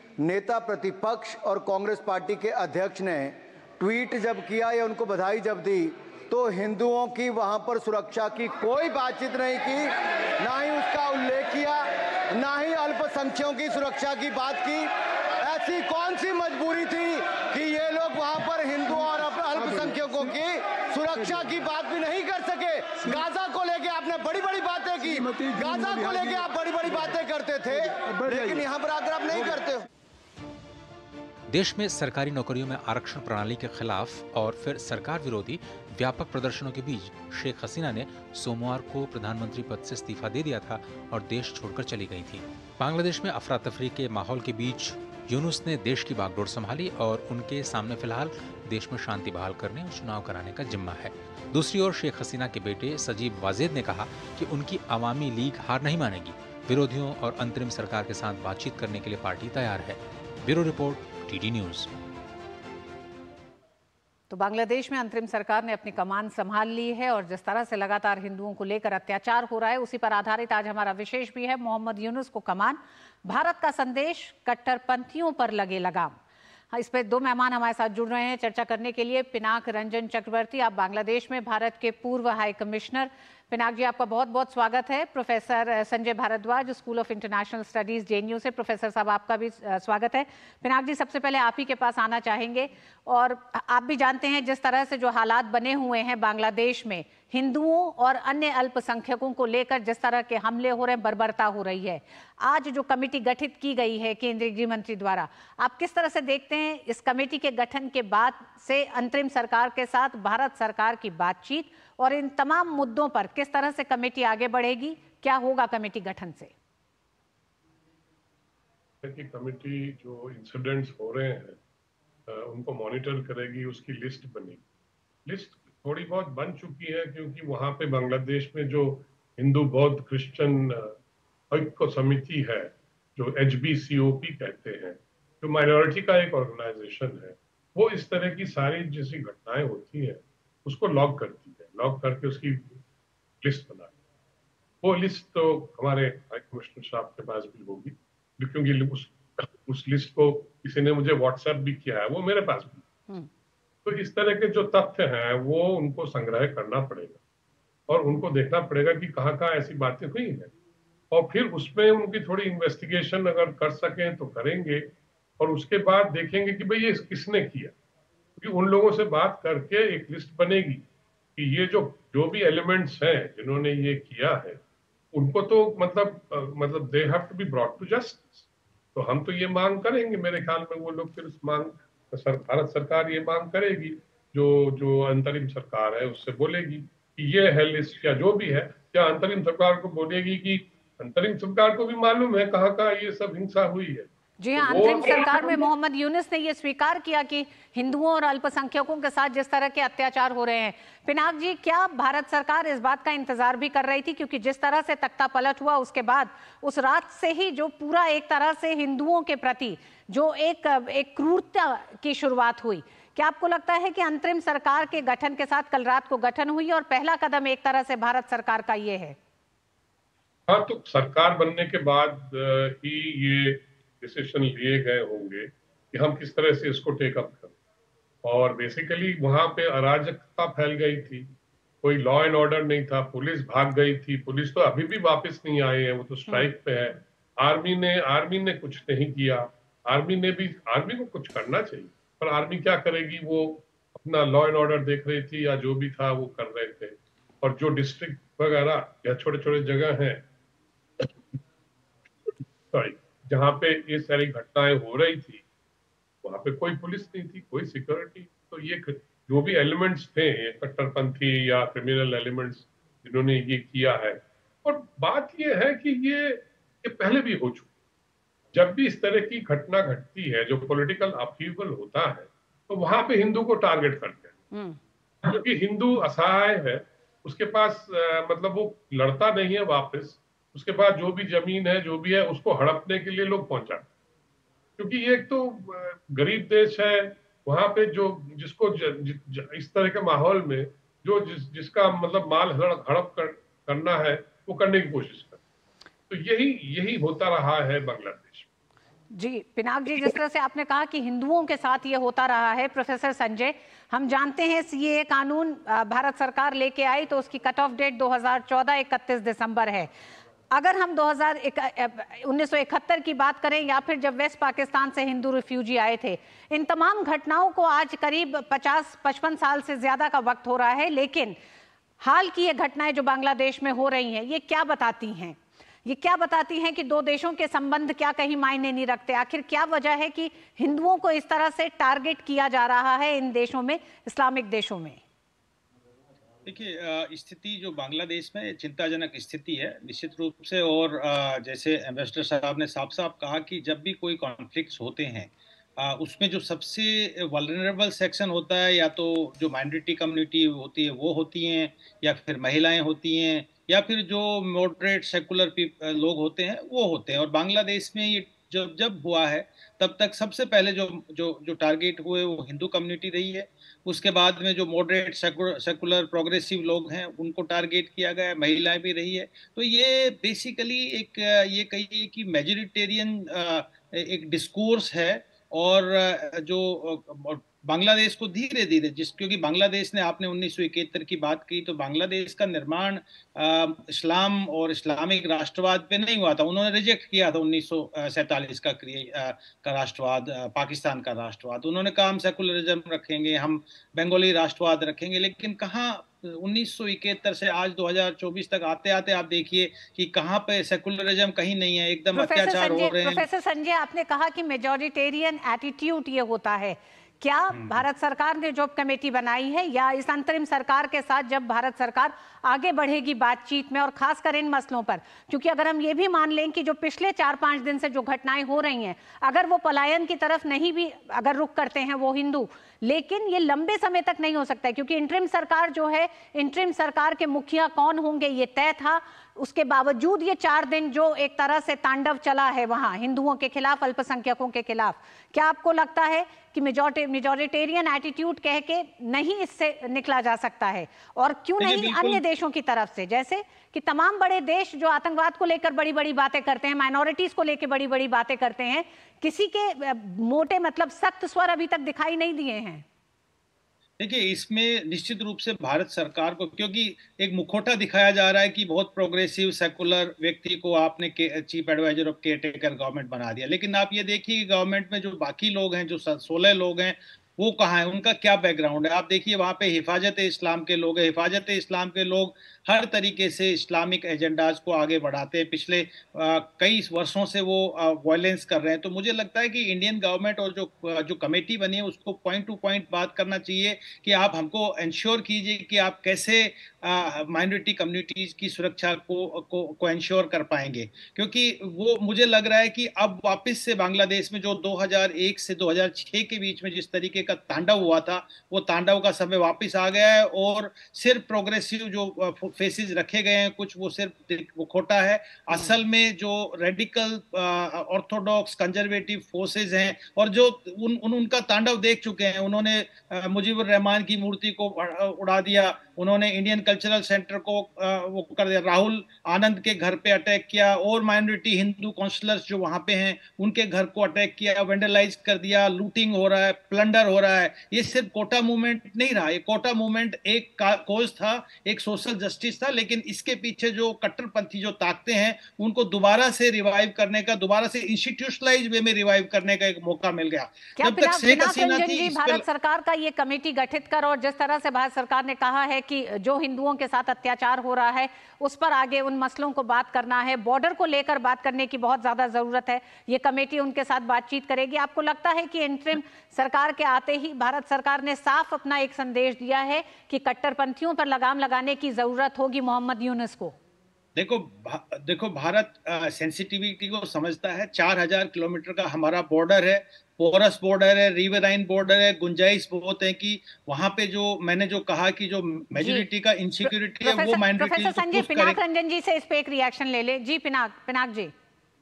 नेता प्रतिपक्ष और कांग्रेस पार्टी के अध्यक्ष ने ट्वीट जब किया या उनको बधाई जब दी तो हिंदुओं की वहां पर सुरक्षा की कोई बातचीत नहीं की, ना ही उसका उल्लेख किया, ना ही अल्पसंख्यकों की सुरक्षा की बात की। ऐसी कौन सी मजबूरी थी कि ये लोग वहां पर हिंदुओं और अल्पसंख्यकों की सुरक्षा की बात भी नहीं कर सके? गाजा को लेके आपने बड़ी बड़ी बातें की, गाजा को लेके आप बड़ी बड़ी बातें करते थे, लेकिन यहाँ पर आकर आप नहीं करते हो। देश में सरकारी नौकरियों में आरक्षण प्रणाली के खिलाफ और फिर सरकार विरोधी व्यापक प्रदर्शनों के बीच शेख हसीना ने सोमवार को प्रधानमंत्री पद से इस्तीफा दे दिया था और देश छोड़कर चली गई थी। बांग्लादेश में अफरा तफरी के माहौल के बीच यूनुस ने देश की बागडोर संभाली और उनके सामने फिलहाल देश में शांति बहाल करने और चुनाव कराने का जिम्मा है। दूसरी ओर शेख हसीना के बेटे सजीब वाजेद ने कहा कि उनकी अवामी लीग हार नहीं मानेगी। विरोधियों और अंतरिम सरकार के साथ बातचीत करने के लिए पार्टी तैयार है। Bureau report, DD news. तो बांग्लादेश में अंतरिम सरकार ने अपनी कमान संभाल ली है और जिस तरह से लगातार हिंदुओं को लेकर अत्याचार हो रहा है उसी पर आधारित आज हमारा विशेष भी है। मोहम्मद यूनुस को कमान, भारत का संदेश, कट्टरपंथियों पर लगे लगाम। इस पर दो मेहमान हमारे साथ जुड़ रहे हैं चर्चा करने के लिए। पिनाक रंजन चक्रवर्ती, आप बांग्लादेश में भारत के पूर्व हाई कमिश्नर। पिनाक जी, आपका बहुत बहुत स्वागत है। Professor Sanjay Bhardwaj, school of international studies JNU से, प्रोफेसर साहब आपका भी स्वागत है। पिनाक जी, सबसे पहले आप ही के पास आना चाहेंगे। और आप भी जानते हैं जिस तरह से जो हालात बने हुए हैं बांग्लादेश में, हिंदुओं और अन्य अल्पसंख्यकों को लेकर जिस तरह के हमले हो रहे हैं, बर्बरता हो रही है। आज जो कमेटी गठित की गई है केंद्रीय गृह मंत्री द्वारा, आप किस तरह से देखते हैं इस कमेटी के गठन के बाद से अंतरिम सरकार के साथ भारत सरकार की बातचीत और इन तमाम मुद्दों पर किस तरह से कमेटी आगे बढ़ेगी? क्या होगा कमेटी गठन से? कि कमेटी जो इंसिडेंट्स हो रहे हैं उनको मॉनिटर करेगी, उसकी लिस्ट बनेगी। लिस्ट थोड़ी बहुत बन चुकी है क्योंकि वहाँ पे बांग्लादेश में जो हिंदू बौद्ध क्रिश्चियन ऐक्य समिति है, जो H B C O P कहते हैं, जो माइनॉरिटी का एक ऑर्गेनाइजेशन है, वो इस तरह की सारी जैसी घटनाएं होती हैं उसको लॉग करती है, लॉग करके उसकी लिस्ट बनाती है। वो लिस्ट तो हमारे हाई कमिश्नर साहब के पास भी होगी क्योंकि उस उस लिस्ट को किसी ने मुझे व्हाट्सएप भी किया है, वो मेरे पास भी। तो इस तरह के जो तथ्य हैं वो उनको संग्रह करना पड़ेगा और उनको देखना पड़ेगा कि कहाँ कहाँ ऐसी बातें हुई हैं और फिर उसमें उनकी थोड़ी इन्वेस्टिगेशन अगर कर सकें तो करेंगे और उसके बाद देखेंगे कि भाई ये किसने किया। क्योंकि उन लोगों से बात करके एक लिस्ट बनेगी कि ये जो जो भी एलिमेंट्स हैं जिन्होंने ये किया है उनको तो मतलब मतलब they have to be brought to justice. तो हम तो ये मांग करेंगे, मेरे ख्याल में वो लोग फिर उस मांग सर, भारत सरकार ये मांग करेगी, जो जो अंतरिम सरकार है उससे बोलेगी कि ये है लिस्ट या जो भी है, या अंतरिम सरकार को बोलेगी कि अंतरिम सरकार को भी मालूम है कहाँ कहाँ ये सब हिंसा हुई है। जी हाँ, अंतरिम सरकार में मोहम्मद यूनुस ने ये स्वीकार किया कि हिंदुओं और अल्पसंख्यकों के साथ जिस तरह के अत्याचार हो रहे हैं। पिनाक जी, क्या भारत सरकार इस बात का इंतजार भी कर रही थी? क्योंकि जिस तरह से तख्ता पलट हुआ उसके बाद उस रात से ही जो पूरा एक तरह से हिंदुओं के प्रति जो एक एक क्रूरता की शुरुआत हुई, क्या आपको लगता है कि अंतरिम सरकार के गठन के साथ कल रात को गठन हुई और पहला कदम एक तरह से भारत सरकार का ये है? हाँ, तो सरकार बनने के बाद ही ये डिसीजन लिए गए होंगे कि हम किस तरह से इसको टेकअप करें। और बेसिकली वहां पे अराजकता फैल गई थी, कोई लॉ एंड ऑर्डर नहीं था, पुलिस भाग गई थी। पुलिस तो अभी भी वापस नहीं आई है, वो तो स्ट्राइक पे है। आर्मी ने आर्मी ने कुछ नहीं किया। आर्मी ने भी आर्मी को कुछ करना चाहिए, पर आर्मी क्या करेगी? वो अपना लॉ एंड ऑर्डर देख रही थी या जो भी था वो कर रहे थे। और जो डिस्ट्रिक्ट वगैरह या छोटे छोटे जगह हैं सॉरी जहाँ पे ये सारी घटनाएं हो रही थी, वहां पे कोई पुलिस नहीं थी, कोई सिक्योरिटी। तो ये जो भी एलिमेंट्स थे, ये कट्टरपंथी या क्रिमिनल एलिमेंट्स जिन्होंने ये किया है। और बात ये है कि ये ये पहले भी हो चुका। जब भी इस तरह की घटना घटती है, जो पॉलिटिकल अपहीवल होता है, तो वहां पे हिंदू को टारगेट करते हैं, क्योंकि हिंदू असहाय है, उसके पास आ, मतलब वो लड़ता नहीं है वापस, उसके पास जो भी जमीन है जो भी है उसको हड़पने के लिए लोग पहुंचा। क्योंकि ये एक तो गरीब देश है, वहां पे जो जिसको ज, ज, ज, इस तरह के माहौल में जो जिस जिसका मतलब माल हड़प कर, करना है वो करने की कोशिश कर। तो यही यही होता रहा है बांग्लादेश। जी पिनाक जी, जिस तरह से आपने कहा कि हिंदुओं के साथ ये होता रहा है, प्रोफेसर संजय, हम जानते हैं सीएए कानून भारत सरकार लेके आई तो उसकी कट ऑफ डेट दो हज़ार चौदह इकतीस दिसंबर है। अगर हम दो हज़ार उन्नीस सौ इकहत्तर की बात करें या फिर जब वेस्ट पाकिस्तान से हिंदू रिफ्यूजी आए थे, इन तमाम घटनाओं को आज करीब पचास पचपन साल से ज्यादा का वक्त हो रहा है, लेकिन हाल की ये घटनाएं जो बांग्लादेश में हो रही हैं, ये क्या बताती हैं? ये क्या बताती हैं कि दो देशों के संबंध क्या कहीं मायने नहीं रखते? आखिर क्या वजह है कि हिंदुओं को इस तरह से टारगेट किया जा रहा है इन देशों में, इस्लामिक देशों में? देखिए, स्थिति जो बांग्लादेश में चिंताजनक स्थिति है निश्चित रूप से, और जैसे एम्बेसडर साहब ने साफ साफ कहा कि जब भी कोई कॉन्फ्लिक्ट्स होते हैं उसमें जो सबसे वल्नरेबल सेक्शन होता है, या तो जो माइनॉरिटी कम्युनिटी होती है वो होती हैं, या फिर महिलाएं होती हैं, या फिर जो मॉडरेट सेकुलर लोग होते हैं वो होते हैं। और बांग्लादेश में ये जब जब हुआ है तब तक सबसे पहले जो जो जो टारगेट हुए वो हिंदू कम्युनिटी रही है। उसके बाद में जो मॉडरेट सेकुलर प्रोग्रेसिव लोग हैं उनको टारगेट किया गया, महिलाएं भी रही है। तो ये बेसिकली एक ये कहिए कि मेजोरिटेरियन एक डिस्कोर्स है, और जो बांग्लादेश को धीरे धीरे, जिस क्योंकि बांग्लादेश ने, आपने उन्नीस सौ इकहत्तर की बात की, तो बांग्लादेश का निर्माण इस्लाम और इस्लामिक राष्ट्रवाद पे नहीं हुआ था। उन्होंने रिजेक्ट किया था उन्नीस सौ सैंतालीस का का राष्ट्रवाद, पाकिस्तान का राष्ट्रवाद। उन्होंने कहा हम सेकुलरिज्म रखेंगे, हम बंगाली राष्ट्रवाद रखेंगे, लेकिन कहाँ उन्नीस सौ इकहत्तर से आज दो हज़ार चौबीस तक आते आते आप देखिए कि कहाँ पे सेकुलरिज्म कहीं नहीं है, एकदम अत्याचार हो रहे हैं। प्रोफेसर संजय, आपने कहा कि मेजॉरिटेरियन एटीट्यूड ये होता है, क्या भारत सरकार ने जॉब कमेटी बनाई है या इस अंतरिम सरकार के साथ जब भारत सरकार आगे बढ़ेगी बातचीत में, और खासकर इन मसलों पर? क्योंकि अगर हम ये भी मान लें कि जो पिछले चार पांच दिन से जो घटनाएं हो रही हैं, अगर वो पलायन की तरफ नहीं भी अगर रुख करते हैं वो हिंदू, लेकिन ये लंबे समय तक नहीं हो सकता है, क्योंकि इंटरिम सरकार जो है, इंटरिम सरकार के मुखिया कौन होंगे ये तय था। उसके बावजूद ये चार दिन जो एक तरह से तांडव चला है वहां हिंदुओं के खिलाफ, अल्पसंख्यकों के खिलाफ, क्या आपको लगता है कि मेजॉरिटी मेजॉरिटेरियन एटीट्यूड कह के नहीं इससे निकला जा सकता है? और क्यों नहीं अन्य देशों की तरफ से, जैसे कि तमाम बड़े देश जो आतंकवाद को लेकर बड़ी बड़ी बातें करते हैं, माइनॉरिटीज को लेकर बड़ी बड़ी बातें करते हैं, किसी के मोटे मतलब सख्त स्वर अभी तक दिखाई नहीं दिए हैं? देखिए, इसमें निश्चित रूप से भारत सरकार को, क्योंकि एक मुखौटा दिखाया जा रहा है कि बहुत प्रोग्रेसिव सेकुलर व्यक्ति को आपने chief adviser of caretaker government बना दिया, लेकिन आप ये देखिए गवर्नमेंट में जो बाकी लोग हैं, जो सोलह लोग हैं, वो कहाँ हैं, उनका क्या बैकग्राउंड है? आप देखिए वहाँ पे हिफाजत इस्लाम के लोग हैं, हिफाजत इस्लाम के लोग हर तरीके से इस्लामिक एजेंडाज को आगे बढ़ाते हैं, पिछले आ, कई वर्षों से वो वायलेंस कर रहे हैं। तो मुझे लगता है कि इंडियन गवर्नमेंट और जो जो कमेटी बनी है उसको पॉइंट टू पॉइंट बात करना चाहिए कि आप हमको इंश्योर कीजिए कि आप कैसे माइनॉरिटी कम्युनिटीज की सुरक्षा को को, को इंश्योर कर पाएंगे, क्योंकि वो मुझे लग रहा है कि अब वापस से बांग्लादेश में जो दो हज़ार एक से दो हज़ार छह के बीच में जिस तरीके का तांडव हुआ था, वो तांडव का समय वापस आ गया है, और सिर्फ प्रोग्रेसिव जो फेसेस रखे गए हैं कुछ, वो सिर्फ वो खोटा है। असल में जो रेडिकल ऑर्थोडॉक्स कंजर्वेटिव फोर्सेस हैं और जो उन, उन उनका तांडव देख चुके हैं, उन्होंने मुजीबुर रहमान की मूर्ति को उड़ा दिया, उन्होंने इंडियन कल्चरल सेंटर को वो कर दिया, राहुल आनंद के घर पे अटैक किया, और माइनॉरिटी हिंदू काउंसलर्स जो वहां पे हैं उनके घर को अटैक किया, वेंडलाइज कर दिया, लूटिंग हो रहा है, प्लंडर हो रहा है। ये सिर्फ कोटा मूवमेंट नहीं रहा, ये कोटा मूवमेंट एक कोज था, एक सोशल जस्टिस था, लेकिन इसके पीछे जो कट्टरपंथी जो ताकतें हैं उनको दोबारा से रिवाइव करने का, दोबारा से इंस्टीट्यूशनलाइज वे में रिवाइव करने का एक मौका मिल गया। जब तक शेख हसीना थी, भारत सरकार का ये कमेटी गठित कर, और जिस तरह से भारत सरकार ने कहा है कि जो हिंदुओं के साथ अत्याचार हो रहा है उस पर आगे उन मसलों को बात करना है, बॉर्डर को लेकर बात करने की बहुत ज्यादा जरूरत है, ये कमेटी उनके साथ बातचीत करेगी। आपको लगता है कि इंटरिम सरकार के आते ही भारत सरकार ने साफ अपना एक संदेश दिया है कि कट्टरपंथियों पर लगाम लगाने की जरूरत होगी मोहम्मद यूनुस को? देखो भा, देखो भारत सेंसिटिविटी को समझता है। चार हजार किलोमीटर का हमारा बॉर्डर है, पोरस बॉर्डर है, रिवराइन बॉर्डर है, गुंजाइश बहुत है कि वहां पे जो मैंने जो कहा कि जो मेजोरिटी का इनसिक्योरिटी है वो माइनॉरिटी। प्रोफेसर संजय, पिनाक रंजन जी से इस पे एक रिएक्शन ले ले। जी पिनाक पिनाक जी।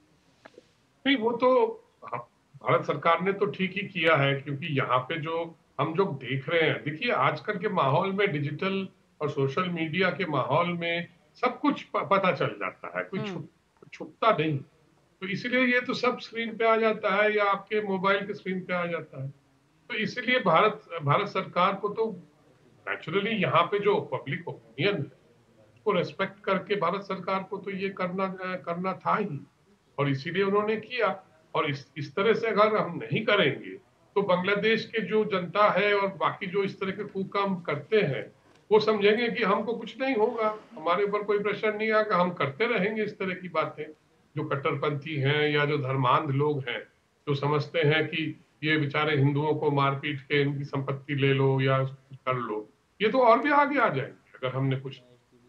नहीं, वो तो भारत सरकार ने तो ठीक ही किया है, क्योंकि यहाँ पे जो हम जो देख रहे हैं, देखिए आजकल के माहौल में, डिजिटल और सोशल मीडिया के माहौल में सब कुछ पता चल जाता है, कोई छुप, छुपता नहीं। तो इसलिए ये तो सब स्क्रीन पे आ जाता है या आपके मोबाइल के स्क्रीन पे आ जाता है। तो इसलिए भारत भारत सरकार को तो नेचुरली यहाँ पे जो पब्लिक ओपिनियन है उसको रेस्पेक्ट करके भारत सरकार को तो ये करना करना था ही, और इसीलिए उन्होंने किया। और इस इस तरह से अगर हम नहीं करेंगे तो बांग्लादेश के जो जनता है और बाकी जो इस तरह के कुकाम करते हैं वो समझेंगे कि हमको कुछ नहीं होगा, हमारे ऊपर कोई प्रेशर नहीं आएगा, हम करते रहेंगे इस तरह की बातें। जो कट्टरपंथी हैं या जो धर्मांध लोग हैं जो समझते हैं कि ये बेचारे हिंदुओं को मारपीट के इनकी संपत्ति ले लो या कर लो, ये तो और भी आगे आ जाएंगे अगर हमने कुछ।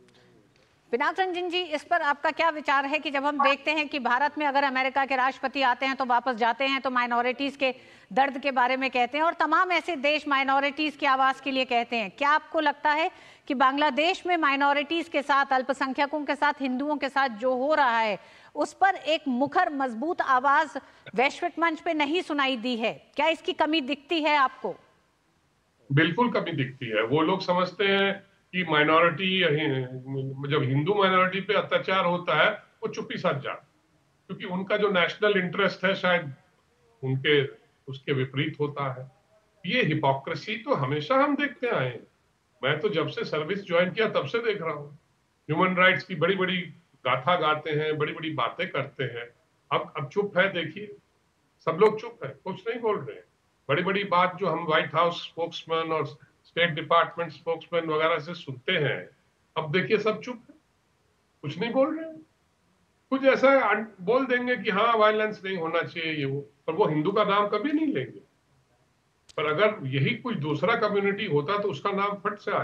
पिनाक रंजन जी, इस पर आपका क्या विचार है कि जब हम देखते हैं कि भारत में अगर अमेरिका के राष्ट्रपति आते हैं तो वापस जाते हैं तो माइनॉरिटीज के दर्द के बारे में कहते हैं और तमाम ऐसे देश माइनॉरिटीज की आवाज के लिए कहते हैं, क्या आपको लगता है कि बांग्लादेश में माइनॉरिटीज के साथ, अल्पसंख्यकों के साथ, हिंदुओं के साथ जो हो रहा है उस पर एक मुखर मजबूत आवाज वैश्विक मंच पे नहीं सुनाई दी है? क्या इसकी कमी दिखती है आपको? बिल्कुल कमी दिखती है। वो लोग समझते हैं कि माइनॉरिटी, जब हिंदू माइनॉरिटी पे अत्याचार होता है वो चुप्पी साध जाते, क्योंकि उनका जो नेशनल इंटरेस्ट है शायद उनके उसके विपरीत होता है। ये हिपोक्रेसी तो हमेशा हम देखते आए हैं। मैं तो जब से सर्विस ज्वाइन किया तब से देख रहा हूँ। ह्यूमन राइट्स की बड़ी बड़ी गाथा गाते हैं, बड़ी बड़ी बातें करते हैं, अब अब चुप है। देखिए सब लोग चुप है, कुछ नहीं बोल रहे हैं। बड़ी बड़ी बात जो हम व्हाइट हाउस स्पोक्समैन और स्टेट डिपार्टमेंट स्पोक्समैन वगैरह से सुनते हैं, अब देखिए सब चुप है, कुछ नहीं बोल रहे हैं। कुछ ऐसा बोल देंगे कि हाँ वायलेंस नहीं होना चाहिए ये वो, पर वो हिंदू का नाम कभी नहीं लेंगे। पर अगर यही कोई दूसरा कम्युनिटी होता तो उसका नाम फट से आ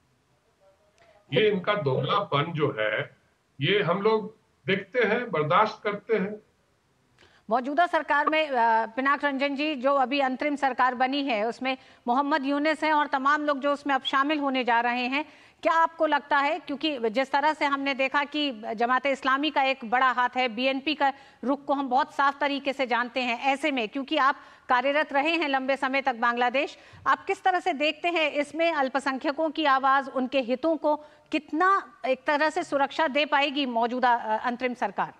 जाता। ये इनका दोगलापन जो है ये हम लोग देखते हैं, बर्दाश्त करते हैं। मौजूदा सरकार में पिनाक रंजन जी, जो अभी अंतरिम सरकार बनी है उसमें मोहम्मद यूनिस हैं और तमाम लोग जो उसमें अब शामिल होने जा रहे हैं, क्या आपको लगता है, क्योंकि जिस तरह से हमने देखा कि जमात इस्लामी का एक बड़ा हाथ है, बीएनपी का रुख को हम बहुत साफ तरीके से जानते हैं, ऐसे में क्योंकि आप कार्यरत रहे हैं लंबे समय तक बांग्लादेश, आप किस तरह से देखते हैं इसमें अल्पसंख्यकों की आवाज, उनके हितों को कितना एक तरह से सुरक्षा दे पाएगी मौजूदा अंतरिम सरकार?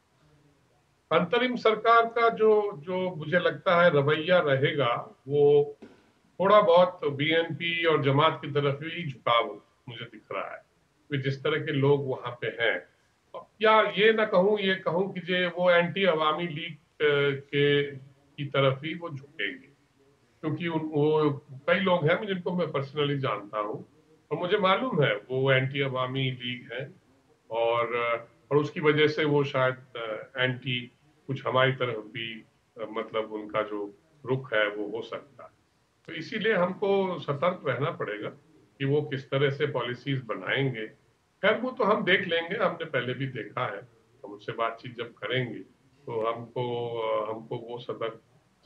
अंतरिम सरकार का जो जो मुझे लगता है रवैया रहेगा वो थोड़ा बहुत बीएनपी और जमात की तरफ ही झुकाव मुझे दिख रहा है, कि जिस तरह के लोग वहां पे हैं। या ये ना कहूँ, ये कहूँ कि जे वो एंटी अवामी लीग के की तरफ ही वो झुकेंगे, क्योंकि उन वो कई लोग हैं जिनको मैं पर्सनली जानता हूँ और मुझे मालूम है वो एंटी अवामी लीग है, और और उसकी वजह से वो शायद एंटी कुछ हमारी तरफ भी मतलब उनका जो रुख है वो हो सकता है। तो इसीलिए हमको सतर्क रहना पड़ेगा कि वो किस तरह से पॉलिसीज बनाएंगे। खैर वो तो हम देख लेंगे, हमने पहले भी देखा है, हम उससे बातचीत जब करेंगे तो हमको हमको वो सतर्क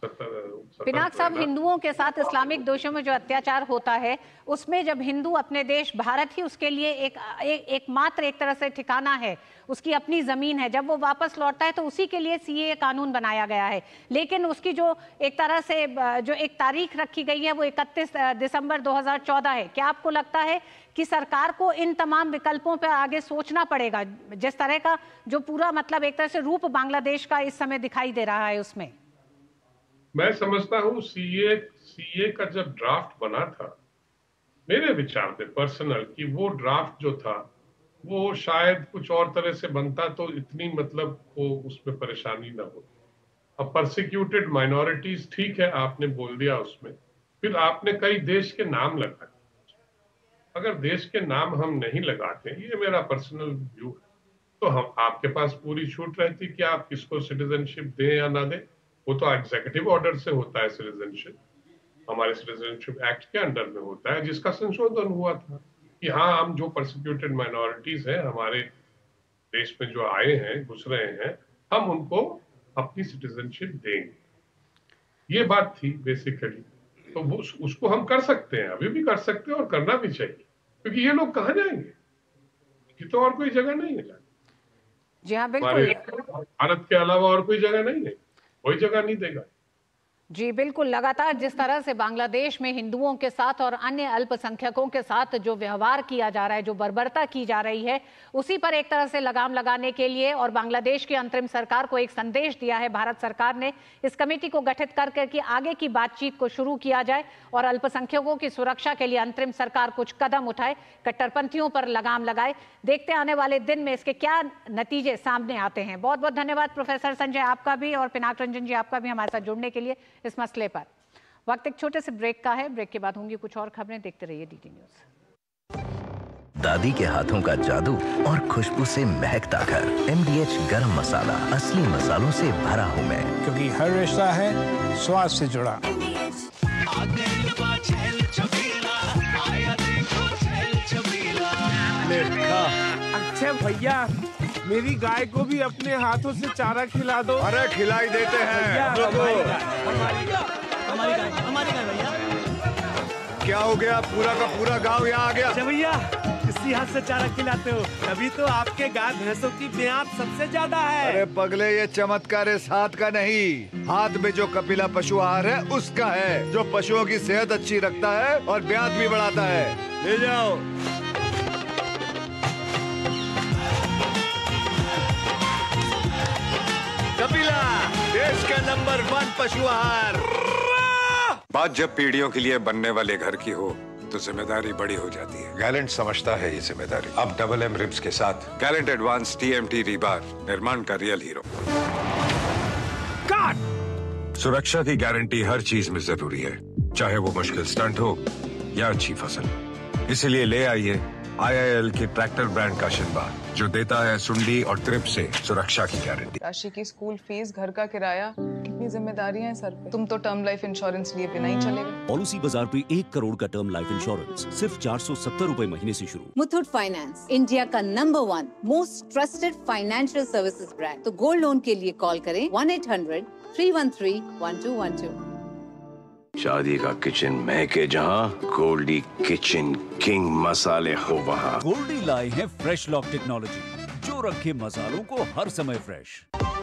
पिनाक साहब, हिंदुओं के साथ इस्लामिक देशों में जो अत्याचार होता है उसमें जब हिंदू अपने देश भारत ही उसके लिए एक एकमात्र एक, एक तरह से ठिकाना है, उसकी अपनी जमीन है, जब वो वापस लौटता है तो उसी के लिए सीए कानून बनाया गया है, लेकिन उसकी जो एक तरह से जो एक तारीख रखी गई है वो इकतीस दिसंबर दो हज़ार चौदह है। क्या आपको लगता है कि सरकार को इन तमाम विकल्पों पर आगे सोचना पड़ेगा, जिस तरह का जो पूरा मतलब एक तरह से रूप बांग्लादेश का इस समय दिखाई दे रहा है उसमें? मैं समझता हूँ सीए सीए का जब ड्राफ्ट बना था, मेरे विचार में पर्सनल, कि वो ड्राफ्ट जो था वो शायद कुछ और तरह से बनता तो इतनी मतलब वो उसमें परेशानी ना हो। अब परसिक्यूटेड माइनॉरिटीज ठीक है आपने बोल दिया उसमें, फिर आपने कई देश के नाम लगाए। अगर देश के नाम हम नहीं लगाते, ये मेरा पर्सनल व्यू है, तो हम आपके पास पूरी छूट रहती कि आप किसको सिटीजनशिप दें या ना दें। वो तो एग्जीक्यूटिव ऑर्डर से होता है सिटीजनशिप, हमारे सिटीजनशिप एक्ट के अंडर में होता है, जिसका संशोधन हुआ था कि हाँ हम जो परसिक्यूटेड माइनॉरिटीज हैं हमारे देश में जो आए हैं, घुस रहे हैं, हम उनको अपनी सिटीजनशिप देंगे। ये बात थी बेसिकली। तो वो उसको हम कर सकते हैं, अभी भी कर सकते हैं और करना भी चाहिए, क्योंकि ये लोग कहाँ जाएंगे, ये तो और कोई जगह नहीं है। जी हाँ बिल्कुल, भारत के अलावा और कोई जगह नहीं है, कोई जगह नहीं देगा। जी बिल्कुल, लगातार जिस तरह से बांग्लादेश में हिंदुओं के साथ और अन्य अल्पसंख्यकों के साथ जो व्यवहार किया जा रहा है, जो बर्बरता की जा रही है, उसी पर एक तरह से लगाम लगाने के लिए और बांग्लादेश की अंतरिम सरकार को एक संदेश दिया है भारत सरकार ने। इस कमेटी को गठित कर करके आगे की बातचीत को शुरू किया जाए और अल्पसंख्यकों की सुरक्षा के लिए अंतरिम सरकार कुछ कदम उठाए, कट्टरपंथियों पर लगाम लगाए। देखते आने वाले दिन में इसके क्या नतीजे सामने आते हैं। बहुत बहुत धन्यवाद प्रोफेसर संजय आपका भी और पिनाक रंजन जी आपका भी हमारे साथ जुड़ने के लिए इस मसले पर। वक्त एक छोटे से ब्रेक का है, ब्रेक के बाद होंगी कुछ और खबरें। देखते रहिए डीडी न्यूज। दादी के हाथों का जादू और खुशबू से महकता घर। एमडीएच गरम मसाला, असली मसालों से भरा हूँ मैं, क्योंकि हर रिश्ता है स्वाद से जुड़ा। अच्छा भैया, मेरी गाय को भी अपने हाथों से चारा खिला दो। अरे खिलाई देते हैं। हमारी गाय, हमारी गाय, हमारी गाय भैया। क्या हो गया, पूरा का पूरा गांव यहाँ आ गया। अच्छा भैया, इसी हाथ से चारा खिलाते हो, तभी तो आपके गाय भैंसों की ब्यात सबसे ज्यादा है। अरे पगले, ये चमत्कार इस हाथ का नहीं, हाथ में जो कपिला पशु आहार है उसका है, जो पशुओं की सेहत अच्छी रखता है और ब्यात भी बढ़ाता है। ले जाओ। कपिला, देश का नंबर वन पशु आहार। बात जब पीढ़ियों के लिए बनने वाले घर की हो तो जिम्मेदारी बड़ी हो जाती है। गैलेंट समझता है ये जिम्मेदारी। अब डबल एम रिब्स के साथ गैलेंट एडवांस टीएमटी रीबार, निर्माण का रियल हीरो। काट! सुरक्षा की गारंटी हर चीज में जरूरी है, चाहे वो मुश्किल स्टंट हो या अच्छी फसल। इसीलिए ले आइए आई आई एल के ट्रैक्टर ब्रांड का शिनबा, जो देता है सुंडी और ट्रिप से सुरक्षा की गारंटी। राशि की स्कूल फीस, घर का किराया, कितनी जिम्मेदारियां हैं सर पे। तुम तो टर्म लाइफ इंश्योरेंस लिए बिना ही चलेगा। पॉलिसी बाजार पे एक करोड़ का टर्म लाइफ इंश्योरेंस सिर्फ चार सौ सत्तर रूपए महीने से शुरू। मुथूट फाइनेंस, इंडिया का number one most trusted financial services brand. तो गोल्ड लोन के लिए कॉल करें one eight hundred three one three one two one two. शादी का किचन महके जहाँ, गोल्डी किचन किंग मसाले हो वहाँ। गोल्डी लाए हैं फ्रेश लॉक टेक्नोलॉजी, जो रखे मसालों को हर समय फ्रेश।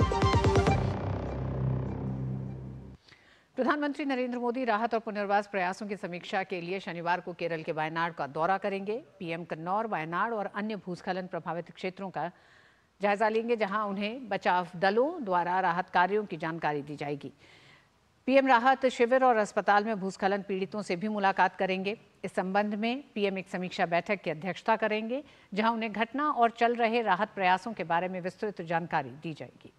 प्रधानमंत्री नरेंद्र मोदी राहत और पुनर्वास प्रयासों की समीक्षा के लिए शनिवार को केरल के वायनाड का दौरा करेंगे। पीएम कन्नौर, वायनाड और अन्य भूस्खलन प्रभावित क्षेत्रों का जायजा लेंगे, जहां उन्हें बचाव दलों द्वारा राहत कार्यों की जानकारी दी जाएगी। पीएम राहत शिविर और अस्पताल में भूस्खलन पीड़ितों से भी मुलाकात करेंगे। इस संबंध में पीएम एक समीक्षा बैठक की अध्यक्षता करेंगे, जहां उन्हें घटना और चल रहे राहत प्रयासों के बारे में विस्तृत जानकारी दी जाएगी।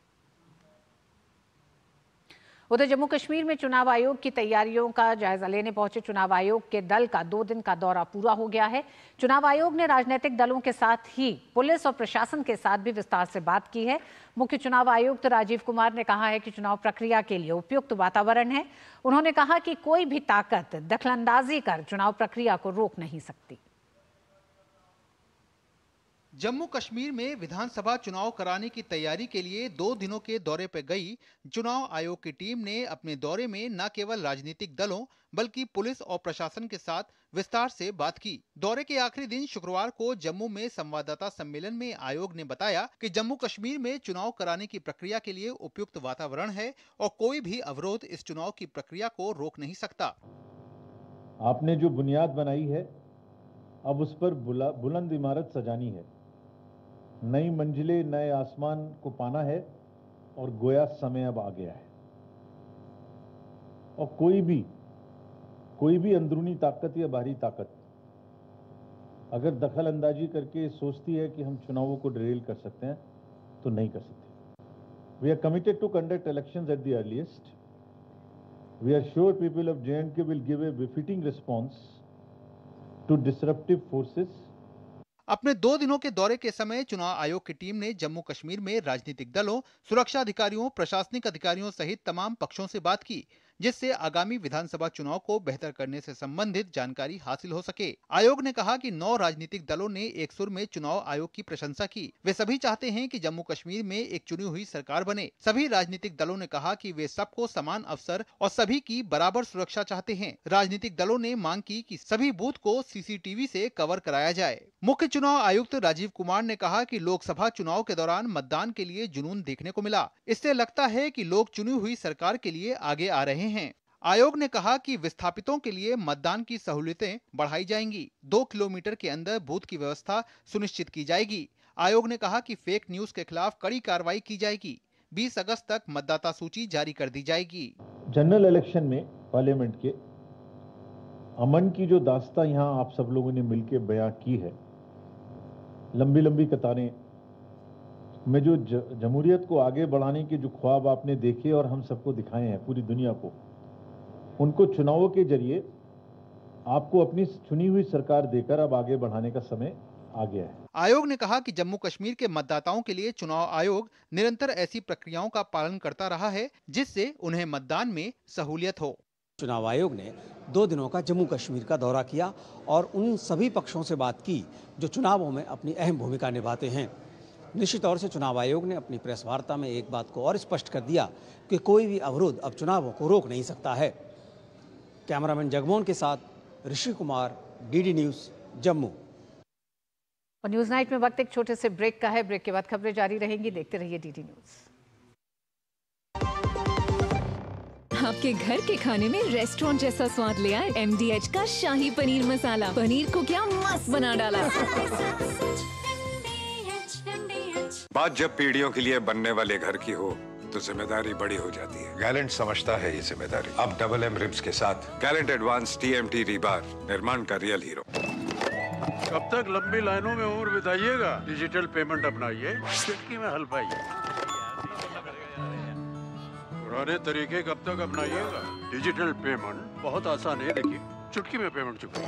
उधर जम्मू कश्मीर में चुनाव आयोग की तैयारियों का जायजा लेने पहुंचे चुनाव आयोग के दल का दो दिन का दौरा पूरा हो गया है। चुनाव आयोग ने राजनीतिक दलों के साथ ही पुलिस और प्रशासन के साथ भी विस्तार से बात की है। मुख्य चुनाव आयुक्त राजीव कुमार ने कहा है कि चुनाव प्रक्रिया के लिए उपयुक्त वातावरण है। उन्होंने कहा कि कोई भी ताकत दखलंदाजी कर चुनाव प्रक्रिया को रोक नहीं सकती। जम्मू कश्मीर में विधानसभा चुनाव कराने की तैयारी के लिए दो दिनों के दौरे पर गई चुनाव आयोग की टीम ने अपने दौरे में न केवल राजनीतिक दलों बल्कि पुलिस और प्रशासन के साथ विस्तार से बात की। दौरे के आखिरी दिन शुक्रवार को जम्मू में संवाददाता सम्मेलन में आयोग ने बताया कि जम्मू कश्मीर में चुनाव कराने की प्रक्रिया के लिए उपयुक्त वातावरण है और कोई भी अवरोध इस चुनाव की प्रक्रिया को रोक नहीं सकता। आपने जो बुनियाद बनाई है, अब उस पर बुलंद इमारत सजानी है, नई मंजिलें, नए आसमान को पाना है और गोया समय अब आ गया है। और कोई भी कोई भी अंदरूनी ताकत या बाहरी ताकत अगर दखल अंदाजी करके सोचती है कि हम चुनावों को डिरेल कर सकते हैं तो नहीं कर सकते। We are committed to conduct elections at the earliest. We are sure people of J and K will give a befitting response to disruptive forces. अपने दो दिनों के दौरे के समय चुनाव आयोग की टीम ने जम्मू कश्मीर में राजनीतिक दलों, सुरक्षा अधिकारियों, प्रशासनिक अधिकारियों सहित तमाम पक्षों से बात की। जिससे आगामी विधानसभा चुनाव को बेहतर करने से संबंधित जानकारी हासिल हो सके। आयोग ने कहा कि नौ राजनीतिक दलों ने एक सुर में चुनाव आयोग की प्रशंसा की। वे सभी चाहते हैं कि जम्मू कश्मीर में एक चुनी हुई सरकार बने। सभी राजनीतिक दलों ने कहा कि वे सबको समान अवसर और सभी की बराबर सुरक्षा चाहते हैं। राजनीतिक दलों ने मांग की कि सभी बूथ को सीसीटीवी से कवर कराया जाए। मुख्य चुनाव आयुक्त राजीव कुमार ने कहा कि लोकसभा चुनाव के दौरान मतदान के लिए जुनून देखने को मिला। इससे लगता है कि लोग चुनी हुई सरकार के लिए आगे आ रहे हैं। आयोग ने कहा कि विस्थापितों के लिए मतदान की सहूलियतें बढ़ाई जाएंगी। दो किलोमीटर के अंदर बूथ की व्यवस्था सुनिश्चित की जाएगी। आयोग ने कहा कि फेक न्यूज के खिलाफ कड़ी कार्रवाई की जाएगी। बीस अगस्त तक मतदाता सूची जारी कर दी जाएगी। जनरल इलेक्शन में पार्लियामेंट के अमन की जो दास्ता यहाँ आप सब लोगों ने मिलकर बयां की है, लंबी लंबी कतारें में जो जमहूरियत को आगे बढ़ाने के जो ख्वाब आपने देखे और हम सबको दिखाए हैं पूरी दुनिया को, उनको चुनावों के जरिए आपको अपनी चुनी हुई सरकार देकर अब आगे बढ़ाने का समय आ गया है। आयोग ने कहा कि जम्मू कश्मीर के मतदाताओं के लिए चुनाव आयोग निरंतर ऐसी प्रक्रियाओं का पालन करता रहा है जिससे उन्हें मतदान में सहूलियत हो। चुनाव आयोग ने दो दिनों का जम्मू कश्मीर का दौरा किया और उन सभी पक्षों से बात की जो चुनावों में अपनी अहम भूमिका निभाते हैं। निश्चित तौर से चुनाव आयोग ने अपनी प्रेस वार्ता में एक बात को और स्पष्ट कर दिया कि कोई भी अवरोध अब चुनावों को रोक नहीं सकता है। कैमरामैन जगमोहन के साथ ऋषि कुमार, डीडी न्यूज, जम्मू। और न्यूज नाइट में वक्त एक छोटे से ब्रेक का है। ब्रेक के बाद खबरें जारी रहेंगी। देखते रहिए डीडी न्यूज। आपके घर के खाने में रेस्टोरेंट जैसा स्वाद ले आए एमडीएच का शाही पनीर मसाला। पनीर को क्या मस्त बना डाला। बात जब पीढ़ियों के लिए बनने वाले घर की हो तो जिम्मेदारी बड़ी हो जाती है। गैलेंट समझता है ये जिम्मेदारी। अब डबल एम रिब्स के साथ गैलेंट एडवांस टीएमटी रीबार, निर्माण का रियल हीरो। कब तक लंबी लाइनों में उम्र बिताइएगा? डिजिटल पेमेंट अपनाइए, चुटकी में हल पाइए। पुराने तरीके कब तक अपनाइएगा? डिजिटल पेमेंट बहुत आसान है। देखिए, चुटकी में पेमेंट चुकाइए।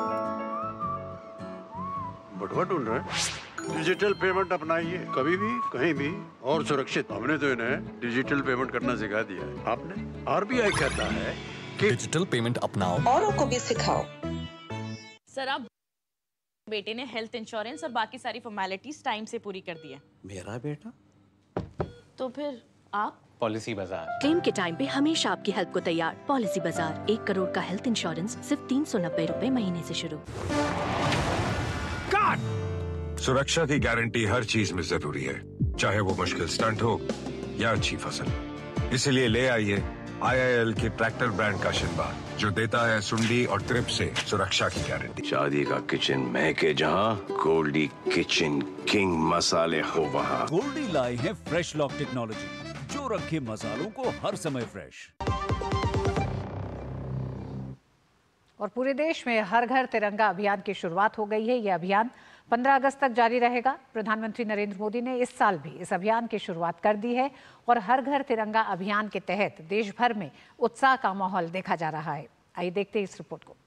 बटुआ ढूंढ रहे हैं? डिजिटल पेमेंट अपनाइए, कभी भी कहीं भी और सुरक्षित। हमने तो इन्हें डिजिटल पेमेंट करना सिखा दिया है। आपने? आरबीआई कहता है कि डिजिटल पेमेंट अपनाओ, औरों को भी सिखाओ। सर, आप बेटे ने हेल्थ इंश्योरेंस और बाकी सारी फॉर्मेलिटीज टाइम से पूरी कर दी है। मेरा बेटा? तो फिर आप? पॉलिसी बाजार। क्लेम के टाइम पे हमेशा आपकी हेल्प को तैयार। पॉलिसी बाजार, एक करोड़ का हेल्थ इंश्योरेंस सिर्फ तीन सौ नब्बे रूपए महीने से शुरू। सुरक्षा की गारंटी हर चीज में जरूरी है, चाहे वो मुश्किल स्टंट हो या अच्छी फसल। इसलिए ले आइए आई आई एल के ट्रैक्टर ब्रांड का शिनबा, जो देता है सुंडी और ट्रिप से सुरक्षा की गारंटी। शादी का किचन महके जहां, गोल्डी किचन किंग मसाले हो वहां। गोल्डी लाए हैं फ्रेश लॉक टेक्नोलॉजी, जो रखे मसालों को हर समय फ्रेश। और पूरे देश में हर घर तिरंगा अभियान की शुरुआत हो गई है। यह अभियान पंद्रह अगस्त तक जारी रहेगा। प्रधानमंत्री नरेंद्र मोदी ने इस साल भी इस अभियान की शुरुआत कर दी है और हर घर तिरंगा अभियान के तहत देश भर में उत्साह का माहौल देखा जा रहा है। आइए देखते हैं इस रिपोर्ट को।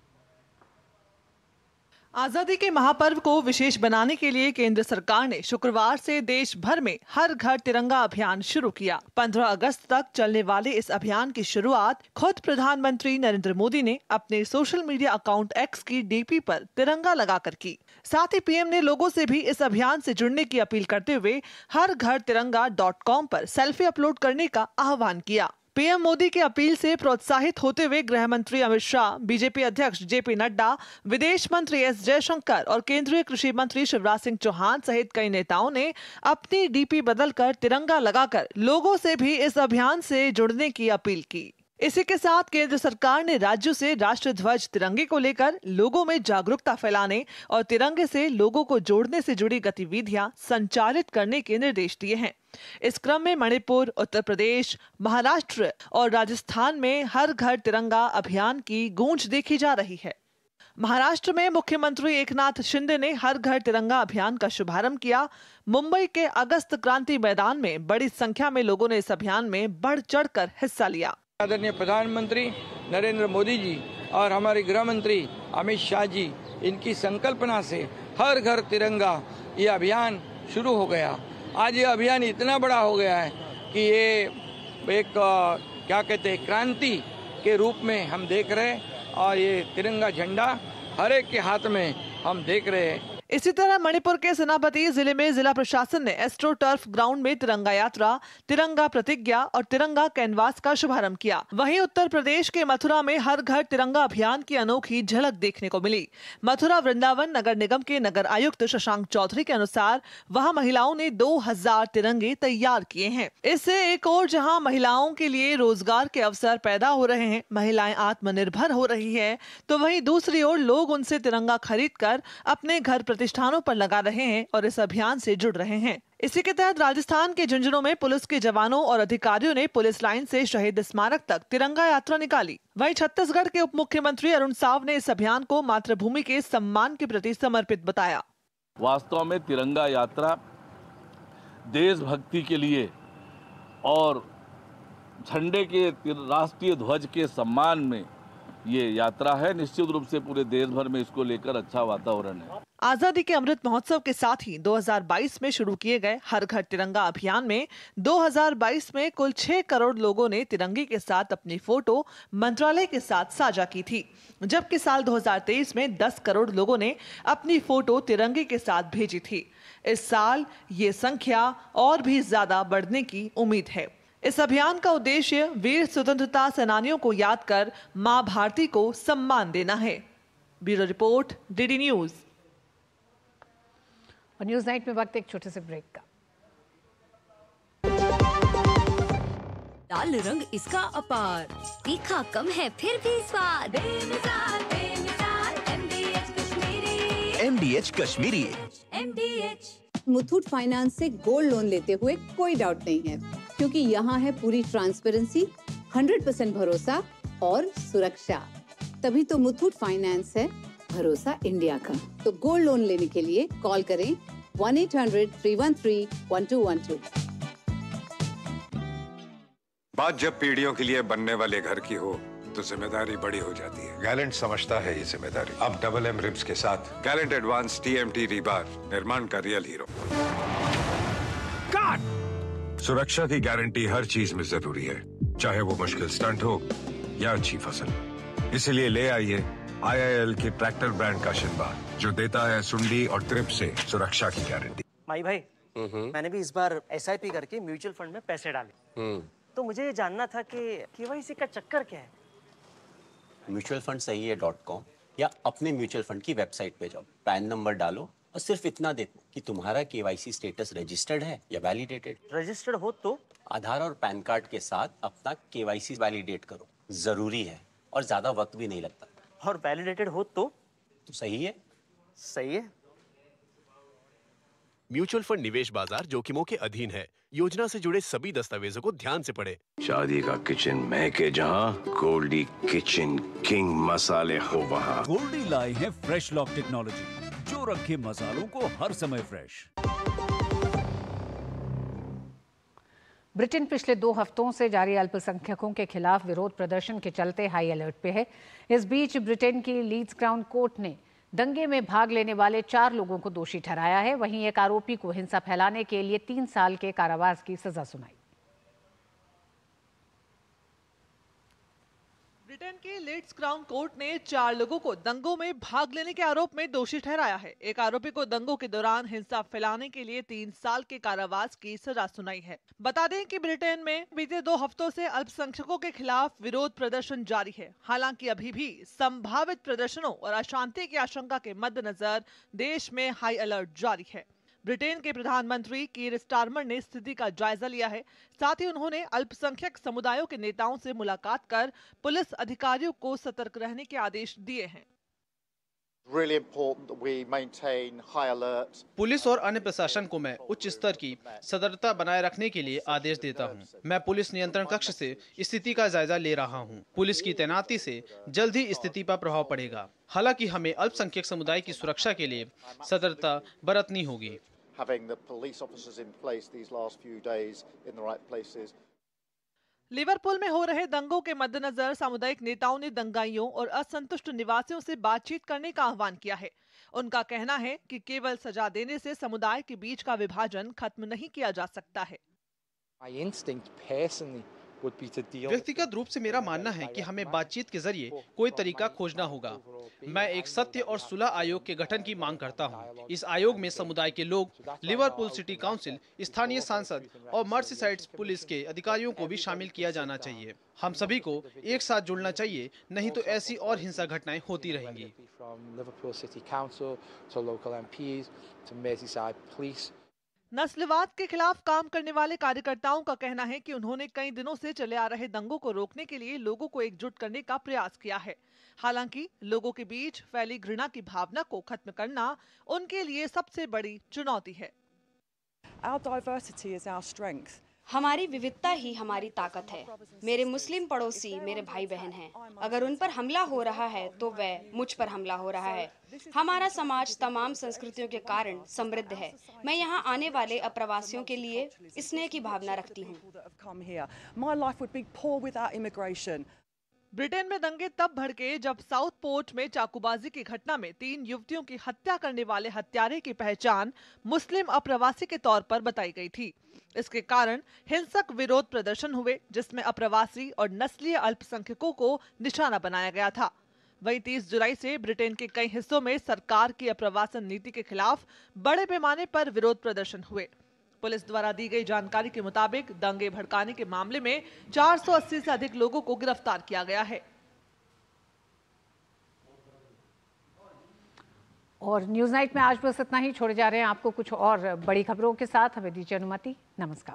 आजादी के महापर्व को विशेष बनाने के लिए केंद्र सरकार ने शुक्रवार से देश भर में हर घर तिरंगा अभियान शुरू किया। पंद्रह अगस्त तक चलने वाले इस अभियान की शुरुआत खुद प्रधानमंत्री नरेंद्र मोदी ने अपने सोशल मीडिया अकाउंट एक्स की डीपी पर तिरंगा लगाकर की। साथ ही पीएम ने लोगों से भी इस अभियान से जुड़ने की अपील करते हुए हर घर तिरंगा डॉट कॉम पर सेल्फी अपलोड करने का आह्वान किया। पीएम मोदी की अपील से प्रोत्साहित होते हुए गृह मंत्री अमित शाह, बीजेपी अध्यक्ष जेपी नड्डा, विदेश मंत्री एस जयशंकर और केंद्रीय कृषि मंत्री शिवराज सिंह चौहान सहित कई नेताओं ने अपनी डीपी बदलकर तिरंगा लगाकर लोगों से भी इस अभियान से जुड़ने की अपील की। इसी के साथ केंद्र सरकार ने राज्यों से राष्ट्र ध्वज तिरंगे को लेकर लोगों में जागरूकता फैलाने और तिरंगे से लोगों को जोड़ने से जुड़ी गतिविधियां संचालित करने के निर्देश दिए हैं। इस क्रम में मणिपुर, उत्तर प्रदेश, महाराष्ट्र और राजस्थान में हर घर तिरंगा अभियान की गूंज देखी जा रही है। महाराष्ट्र में मुख्यमंत्री एकनाथ शिंदे ने हर घर तिरंगा अभियान का शुभारंभ किया। मुंबई के अगस्त क्रांति मैदान में बड़ी संख्या में लोगों ने इस अभियान में बढ़ चढ़कर हिस्सा लिया। आदरणीय प्रधानमंत्री नरेंद्र मोदी जी और हमारे गृह मंत्री अमित शाह जी, इनकी संकल्पना से हर घर तिरंगा ये अभियान शुरू हो गया। आज ये अभियान इतना बड़ा हो गया है कि ये एक क्या कहते हैं क्रांति के रूप में हम देख रहे हैं और ये तिरंगा झंडा हर एक के हाथ में हम देख रहे हैं। इसी तरह मणिपुर के सेनापति जिले में जिला प्रशासन ने एस्ट्रो टर्फ ग्राउंड में तिरंगा यात्रा, तिरंगा प्रतिज्ञा और तिरंगा कैनवास का शुभारंभ किया। वहीं उत्तर प्रदेश के मथुरा में हर घर तिरंगा अभियान की अनोखी झलक देखने को मिली। मथुरा वृंदावन नगर निगम के नगर आयुक्त शशांक चौधरी के अनुसार वहां महिलाओं ने दो हजार तिरंगे तैयार किए हैं। इससे एक और जहां महिलाओं के लिए रोजगार के अवसर पैदा हो रहे हैं, महिलाएं आत्मनिर्भर हो रही है, तो वहीं दूसरी ओर लोग उनसे तिरंगा खरीद कर अपने घर प्रतिष्ठानों पर लगा रहे हैं और इस अभियान से जुड़ रहे हैं। इसी के तहत राजस्थान के झुंझुनू में पुलिस के जवानों और अधिकारियों ने पुलिस लाइन से शहीद स्मारक तक तिरंगा यात्रा निकाली। वहीं छत्तीसगढ़ के उप मुख्यमंत्री अरुण साव ने इस अभियान को मातृभूमि के सम्मान के प्रति समर्पित बताया। वास्तव में तिरंगा यात्रा देशभक्ति के लिए और झंडे के राष्ट्रीय ध्वज के सम्मान में ये यात्रा है। निश्चित रूप से पूरे देश भर में इसको लेकर अच्छा वातावरण है। आजादी के अमृत महोत्सव के साथ ही दो हज़ार बाईस में शुरू किए गए हर घर तिरंगा अभियान में दो हज़ार बाईस में कुल छह करोड़ लोगों ने तिरंगे के साथ अपनी फोटो मंत्रालय के साथ साझा की थी, जबकि साल दो हज़ार तेईस में दस करोड़ लोगों ने अपनी फोटो तिरंगे के साथ भेजी थी। इस साल ये संख्या और भी ज्यादा बढ़ने की उम्मीद है। इस अभियान का उद्देश्य वीर स्वतंत्रता सेनानियों को याद कर मां भारती को सम्मान देना है। Bureau report, DD news. और न्यूज नाइट में वक्त एक छोटे से ब्रेक का। लाल रंग इसका अपार, तीखा कम है फिर भी स्वाद। बेमिसाल, बेमिसाल, MDH Kashmiri. MDH Kashmiri. MDH. Muthoot finance से गोल्ड लोन लेते हुए कोई डाउट नहीं है, क्योंकि यहाँ है पूरी ट्रांसपेरेंसी, हंड्रेड परसेंट भरोसा और सुरक्षा। तभी तो मुथूट फाइनेंस है भरोसा इंडिया का। तो गोल्ड लोन लेने के लिए कॉल करें one eight hundred three one three one two one two. बात जब पीढ़ियों के लिए बनने वाले घर की हो तो जिम्मेदारी बड़ी हो जाती है। गैलेंट समझता है ये जिम्मेदारी। अब डबल एम रिब्स के साथ गैलेंट एडवांस टीएमटी रीबार, निर्माण का रियल हीरो। काट! सुरक्षा की गारंटी हर चीज में जरूरी है, चाहे वो मुश्किल स्टंट हो या अच्छी फसल। इसलिए ले आइए आई आई एल के ट्रैक्टर ब्रांड का शिनबार, जो देता है सुंडी और ट्रिप से सुरक्षा की गारंटी। माई भाई, मैंने भी इस बार एस आई पी करके म्यूचुअल फंड में पैसे डाले, तो मुझे ये जानना था कि केवाईसी का चक्कर क्या है। म्यूचुअल फंड सही है डॉट कॉम या अपने म्यूचुअल फंड की वेबसाइट पे जाओ, पैन नंबर डालो और सिर्फ इतना देखो कि तुम्हारा केवाईसी स्टेटस रजिस्टर्ड है या वैलिडेटेड। रजिस्टर्ड हो तो आधार और पैन कार्ड के साथ अपना केवाईसी वैलिडेट करो, जरूरी है और ज्यादा वक्त भी नहीं लगता। और वैलिडेटेड हो तो तो सही है। सही है। म्यूचुअल फंड निवेश बाजार जोखिमों के अधीन है। योजना से जुड़े सभी दस्तावेजों को ध्यान से पढ़ें। शादी का किचन महके जहां, गोल्डी किचन किंग मसाले हो वहां। गोल्डी लाए हैं फ्रेश लॉक टेक्नोलॉजी, जो रखे मसालों को हर समय फ्रेश। ब्रिटेन पिछले दो हफ्तों से जारी अल्पसंख्यकों के खिलाफ विरोध प्रदर्शन के चलते हाई अलर्ट पे है। इस बीच ब्रिटेन की लीड्स क्राउन कोर्ट ने दंगे में भाग लेने वाले चार लोगों को दोषी ठहराया है। वहीं एक आरोपी को हिंसा फैलाने के लिए तीन साल के कारावास की सजा सुनाई। ब्रिटेन के लीड्स क्राउन कोर्ट ने चार लोगों को दंगों में भाग लेने के आरोप में दोषी ठहराया है। एक आरोपी को दंगों के दौरान हिंसा फैलाने के लिए तीन साल के कारावास की सजा सुनाई है। बता दें कि ब्रिटेन में बीते दो हफ्तों से अल्पसंख्यकों के खिलाफ विरोध प्रदर्शन जारी है। हालांकि अभी भी संभावित प्रदर्शनों और अशांति की आशंका के मद्देनजर देश में हाई अलर्ट जारी है। ब्रिटेन के प्रधानमंत्री कीर स्टारमर ने स्थिति का जायजा लिया है। साथ ही उन्होंने अल्पसंख्यक समुदायों के नेताओं से मुलाकात कर पुलिस अधिकारियों को सतर्क रहने के आदेश दिए हैं। Really important that we maintain high alert. Police और अन्य प्रशासन को मैं उच्च स्तर की सतर्कता बनाए रखने के लिए आदेश देता हूं। मैं पुलिस नियंत्रण कक्ष से स्थिति का जायजा ले रहा हूं। पुलिस की तैनाती से जल्द ही स्थिति पर प्रभाव पड़ेगा। हालांकि हमें अल्पसंख्यक समुदाय की सुरक्षा के लिए सतर्कता बरतनी होगी। Having the police officers in place these last few days in the right places. Liverpool में हो रहे दंगों के मद्देनजर सामुदायिक नेताओं ने दंगाइयों और असंतुष्ट निवासियों से बातचीत करने का आह्वान किया है। उनका कहना है कि केवल सजा देने से समुदाय के बीच का विभाजन खत्म नहीं किया जा सकता है। My instinct personally व्यक्तिगत रूप से मेरा मानना है कि हमें बातचीत के जरिए कोई तरीका खोजना होगा। मैं एक सत्य और सुलह आयोग के गठन की मांग करता हूं। इस आयोग में समुदाय के लोग, लिवरपूल सिटी काउंसिल, स्थानीय सांसद और मर्सीसाइड पुलिस के अधिकारियों को भी शामिल किया जाना चाहिए। हम सभी को एक साथ जुड़ना चाहिए, नहीं तो ऐसी और हिंसा घटनाएं होती रहेंगी। नस्लवाद के खिलाफ काम करने वाले कार्यकर्ताओं का कहना है कि उन्होंने कई दिनों से चले आ रहे दंगों को रोकने के लिए लोगों को एकजुट करने का प्रयास किया है। हालांकि लोगों के बीच फैली घृणा की भावना को खत्म करना उनके लिए सबसे बड़ी चुनौती है। Our diversity is our strength. हमारी विविधता ही हमारी ताकत है। मेरे मुस्लिम पड़ोसी मेरे भाई बहन हैं। अगर उन पर हमला हो रहा है तो वह मुझ पर हमला हो रहा है। हमारा समाज तमाम संस्कृतियों के कारण समृद्ध है। मैं यहाँ आने वाले अप्रवासियों के लिए स्नेह की भावना रखती हूँ। ब्रिटेन में दंगे तब भड़के जब साउथपोर्ट में चाकूबाजी की घटना में तीन युवतियों की हत्या करने वाले हत्यारे की पहचान मुस्लिम अप्रवासी के तौर पर बताई गई थी। इसके कारण हिंसक विरोध प्रदर्शन हुए, जिसमें अप्रवासी और नस्लीय अल्पसंख्यकों को निशाना बनाया गया था। वहीं तीस जुलाई से ब्रिटेन के कई हिस्सों में सरकार की अप्रवासन नीति के खिलाफ बड़े पैमाने पर विरोध प्रदर्शन हुए। पुलिस द्वारा दी गई जानकारी के मुताबिक दंगे भड़काने के मामले में चार सौ अस्सी से अधिक लोगों को गिरफ्तार किया गया है। और न्यूज नाइट में आज बस इतना ही। छोड़े जा रहे हैं आपको कुछ और बड़ी खबरों के साथ। हमें दीजिए अनुमति। नमस्कार।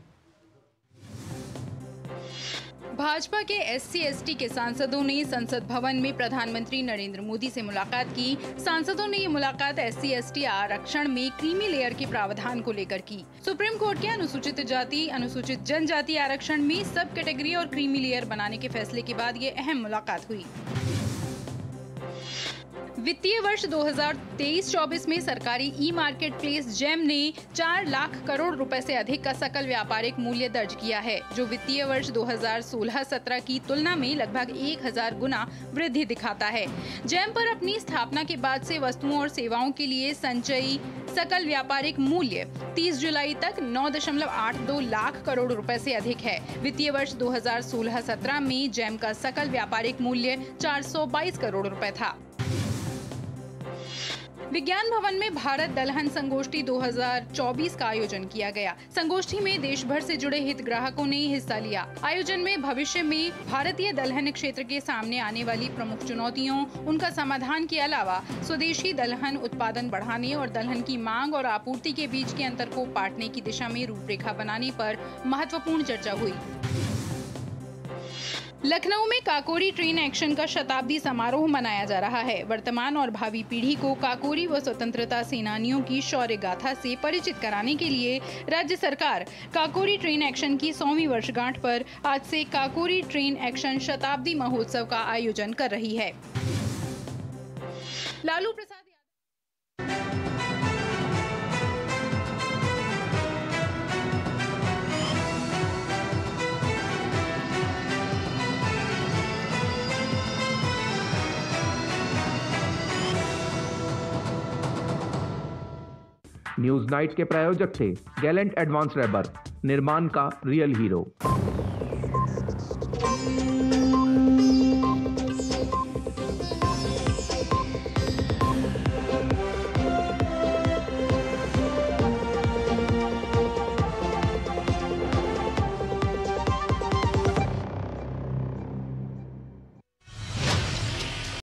भाजपा के एससी एसटी के सांसदों ने संसद भवन में प्रधानमंत्री नरेंद्र मोदी से मुलाकात की। सांसदों ने ये मुलाकात एससी एसटी आरक्षण में क्रीमी लेयर के प्रावधान को लेकर की। सुप्रीम कोर्ट के अनुसूचित जाति अनुसूचित जनजाति आरक्षण में सब कैटेगरी और क्रीमी लेयर बनाने के फैसले के बाद ये अहम मुलाकात हुई। वित्तीय वर्ष दो हज़ार तेईस चौबीस में सरकारी ई मार्केट प्लेस जेम ने चार लाख करोड़ रुपए से अधिक का सकल व्यापारिक मूल्य दर्ज किया है, जो वित्तीय वर्ष दो हज़ार सोलह सत्रह की तुलना में लगभग एक हज़ार गुना वृद्धि दिखाता है। जेम पर अपनी स्थापना के बाद से वस्तुओं और सेवाओं के लिए संचयी सकल व्यापारिक मूल्य तीस जुलाई तक नौ दशमलव आठ दो लाख करोड़ रुपए से अधिक है। वित्तीय वर्ष दो हज़ार सोलह सत्रह में जेम का सकल व्यापारिक मूल्य चार सौ बाईस करोड़ रुपए था। विज्ञान भवन में भारत दलहन संगोष्ठी दो हज़ार चौबीस का आयोजन किया गया। संगोष्ठी में देश भर से जुड़े हितग्राहकों ने हिस्सा लिया। आयोजन में भविष्य में भारतीय दलहन क्षेत्र के सामने आने वाली प्रमुख चुनौतियों, उनका समाधान के अलावा स्वदेशी दलहन उत्पादन बढ़ाने और दलहन की मांग और आपूर्ति के बीच के अंतर को पाटने की दिशा में रूपरेखा बनाने पर महत्वपूर्ण चर्चा हुई। लखनऊ में काकोरी ट्रेन एक्शन का शताब्दी समारोह मनाया जा रहा है। वर्तमान और भावी पीढ़ी को काकोरी व स्वतंत्रता सेनानियों की शौर्य गाथा से परिचित कराने के लिए राज्य सरकार काकोरी ट्रेन एक्शन की सौवीं वर्षगांठ पर आज से काकोरी ट्रेन एक्शन शताब्दी महोत्सव का आयोजन कर रही है। लालू प्रसाद न्यूज नाइट के प्रायोजक थे गैलेंट एडवांस रैबर, निर्माण का रियल हीरो।